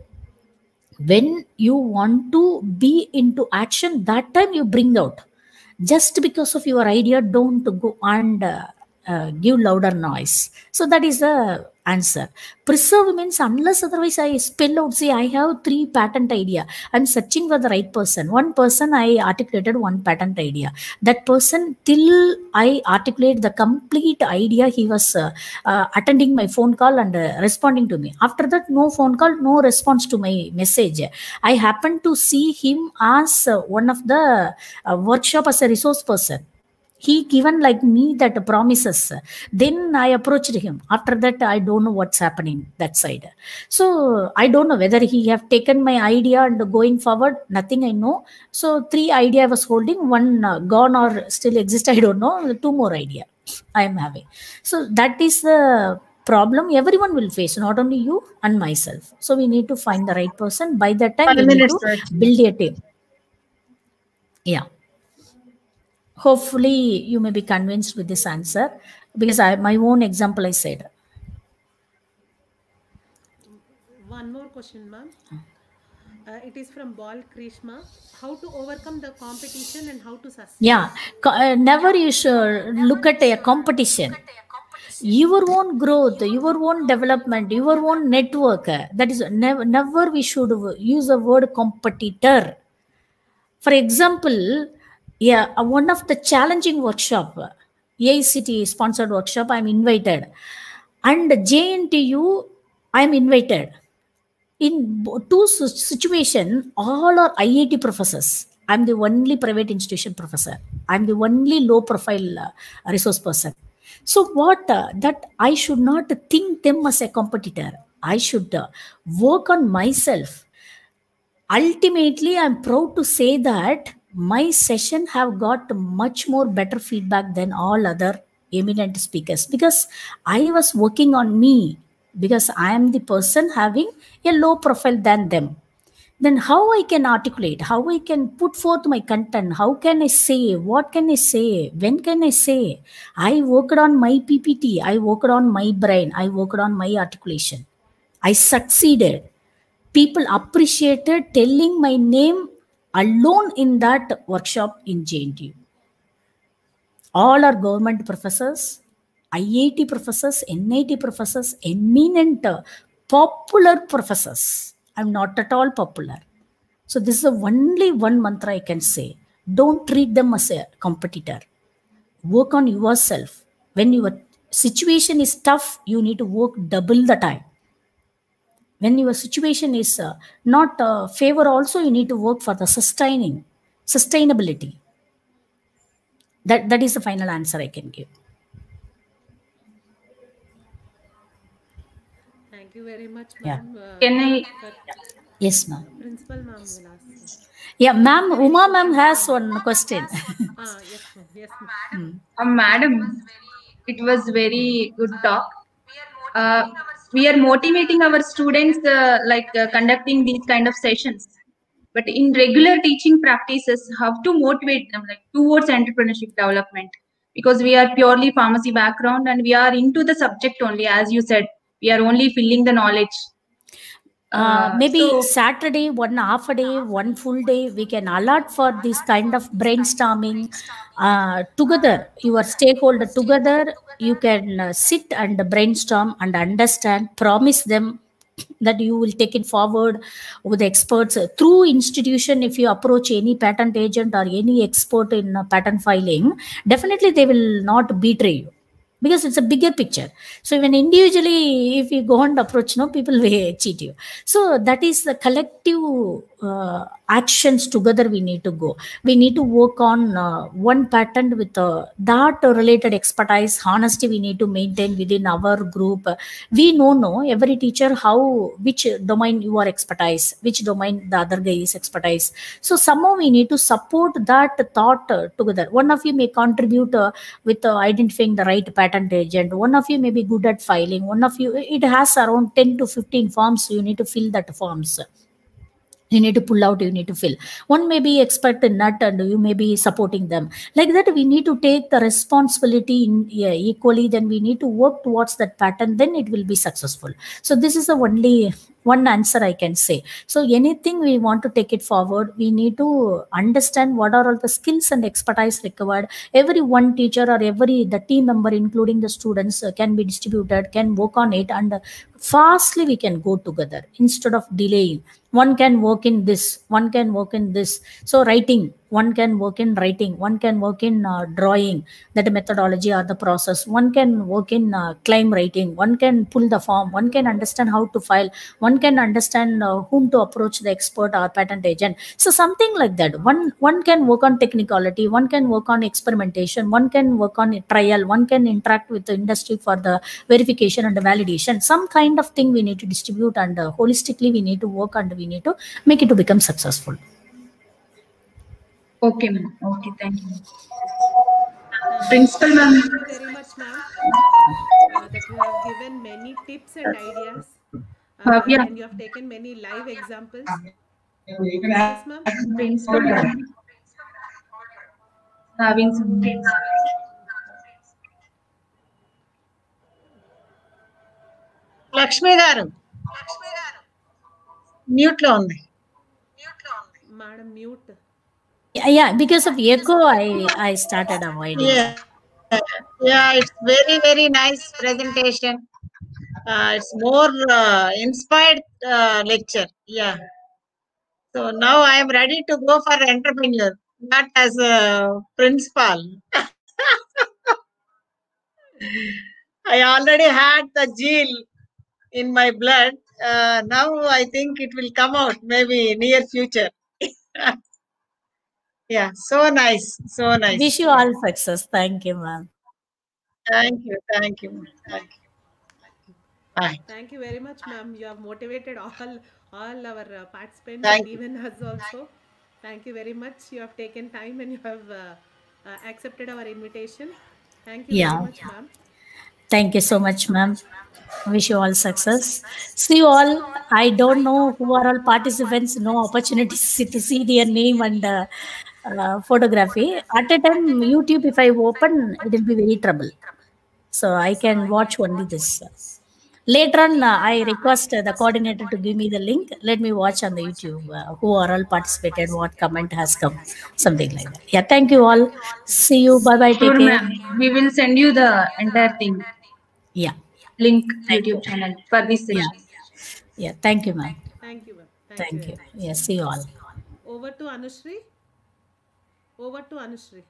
when you want to be into action, that time you bring out. Just because of your idea, don't go and uh, uh, give louder noise. So that is the answer. Preserve means unless otherwise I spell out, say I have three patent idea. I'm searching for the right person. One person I articulated one patent idea. That person till I articulate the complete idea, he was uh, uh, attending my phone call and uh, responding to me. After that, no phone call, no response to my message. I happened to see him as uh, one of the uh, workshop as a resource person. He given like me that promises. Then I approached him. After that, I don't know what's happening that side. So I don't know whether he have taken my idea and going forward. Nothing I know. So three idea I was holding. One uh, gone or still exist. I don't know. Two more idea I am having. So that is the problem everyone will face, not only you and myself. So we need to find the right person. By that time, Five we need minutes, to actually. build a team. Yeah. Hopefully you may be convinced with this answer, because I, my own example I said. One more question, ma'am. Uh, it is from Bal Krishma. How to overcome the competition and how to sustain? Yeah, Co- uh, never you should look at a competition. Your own growth, your own development, your own network. uh, That is never, never we should use the word competitor. For example, yeah, uh, one of the challenging workshop, A I C T sponsored workshop, I'm invited, and J N T U, I'm invited. In bo- two si- situation, all are I I T professors. I'm the only private institution professor. I'm the only low profile uh, resource person. So what uh, that I should not think them as a competitor. I should uh, work on myself. Ultimately, I'm proud to say that my session have got much more better feedback than all other eminent speakers, because I was working on me, because I am the person having a low profile than them. Then how I can articulate, how I can put forth my content, how can I say, what can I say, when can I say? I worked on my PPT, I worked on my brain, I worked on my articulation, I succeeded. People appreciated telling my name alone in that workshop in J N T U. All are government professors, I I T professors, N I T professors, eminent, uh, popular professors. I'm not at all popular. So this is the only one mantra I can say. Don't treat them as a competitor. Work on yourself. When your situation is tough, you need to work double the time. When your situation is uh, not uh, favor, also you need to work for the sustaining. sustainability. That, that is the final answer I can give. Thank you very much, Yeah. ma'am. Uh, Can I? Yes, ma'am. Principal ma'am will ask. Yeah, ma'am, Uma ma'am has one question. Ah, yes, ma'am. Yes, ma'am. Uh, madam, it was very good talk. Uh, we are motivating our students, uh, like uh, conducting these kind of sessions. But in regular teaching practices, how to motivate them like towards entrepreneurship development? Because we are purely pharmacy background and we are into the subject only, as you said, we are only filling the knowledge. Uh, Uh, maybe so- Saturday, one half a day, one full day, we can allot for this kind of brainstorming uh, together. Your stakeholder together, you can uh, sit and brainstorm and understand, promise them that you will take it forward with experts through institution. If you approach any patent agent or any expert in uh, patent filing, definitely they will not betray you, because it's a bigger picture. So even individually, if you go and approach, no, people will cheat you. So that is the collective uh, actions together we need to go. We need to work on uh, one patent with uh, that related expertise, honesty we need to maintain within our group. We know, no, every teacher how, which domain you are expertise, which domain the other guy is expertise. So somehow we need to support that thought uh, together. One of you may contribute uh, with uh, identifying the right patent agent. One of you may be good at filing. One of you, it has around ten to fifteen forms. You need to fill that forms. You need to pull out, you need to fill. One may be expert in nut and you may be supporting them. Like that, we need to take the responsibility in, yeah, equally. Then we need to work towards that pattern. Then it will be successful. So this is the only one answer I can say. So anything we want to take it forward, we need to understand what are all the skills and expertise required. Every one teacher or every the team member, including the students, uh, can be distributed, can work on it, and uh, fastly we can go together instead of delaying. One can work in this, one can work in this. So writing, one can work in writing, one can work in uh, drawing, that methodology or the process. One can work in uh, claim writing, one can pull the form, one can understand how to file, one can understand uh, whom to approach, the expert or patent agent. So something like that. One one can work on technicality, one can work on experimentation, one can work on a trial, one can interact with the industry for the verification and the validation. Some kind of thing we need to distribute, and uh, holistically we need to work, and we need to make it to become successful. Okay, ma'am. Okay, thank you. Principal ma'am. Thank you very much, ma'am, uh, that you have given many tips and ideas, uh, Uh, yeah. and you have taken many live examples. Yes, ma'am. Principal ma'am. Having some. Lakshmi గారు mute లో ఉంది. Madam, mute. Yeah, yeah, because of echo, I I started avoiding. Yeah, yeah, it's very very nice presentation. Uh, it's more uh, inspired uh, lecture. Yeah. So now I am ready to go for entrepreneur, not as a principal. I already had the gene in my blood. Uh, now I think it will come out maybe near future. Yeah, so nice, so nice. Wish you all success. Thank you, ma'am. Thank you, thank you, thank you. Bye. Thank you very much, ma'am. You have motivated all all our uh, participants Thank and even us also. Thank you very much. You have taken time and you have uh, uh, accepted our invitation. Thank you Yeah. very much, ma'am. Thank you so much, ma'am. Wish you all success. See you all. I don't know who are all participants. No opportunity to see their name and uh, uh, photography. At a time, YouTube, if I open, it will be very trouble. So I can watch only this. Later on, uh, I request uh, the coordinator to give me the link. Let me watch on the YouTube uh, who are all participated, what comment has come, something like that. Yeah, thank you all. See you. Bye bye. Take Sure, care. ma'am. We will send you the entire thing. Yeah. Link YouTube channel for this Yeah. session. Yeah. Thank you, ma'am. Thank you, ma'am. Thank, Thank you. you. very much. Yeah. See you all. Over to Anushri. Over to Anushri.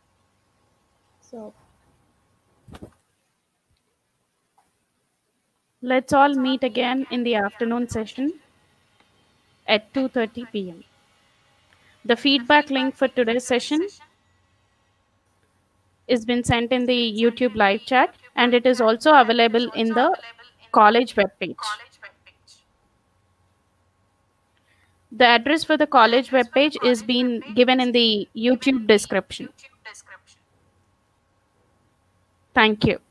So Let's all meet again in the afternoon session at two thirty p m The feedback link for today's session is been sent in the YouTube live chat, and it is also available in the college webpage. The address for the college webpage is being given in the YouTube description. Thank you.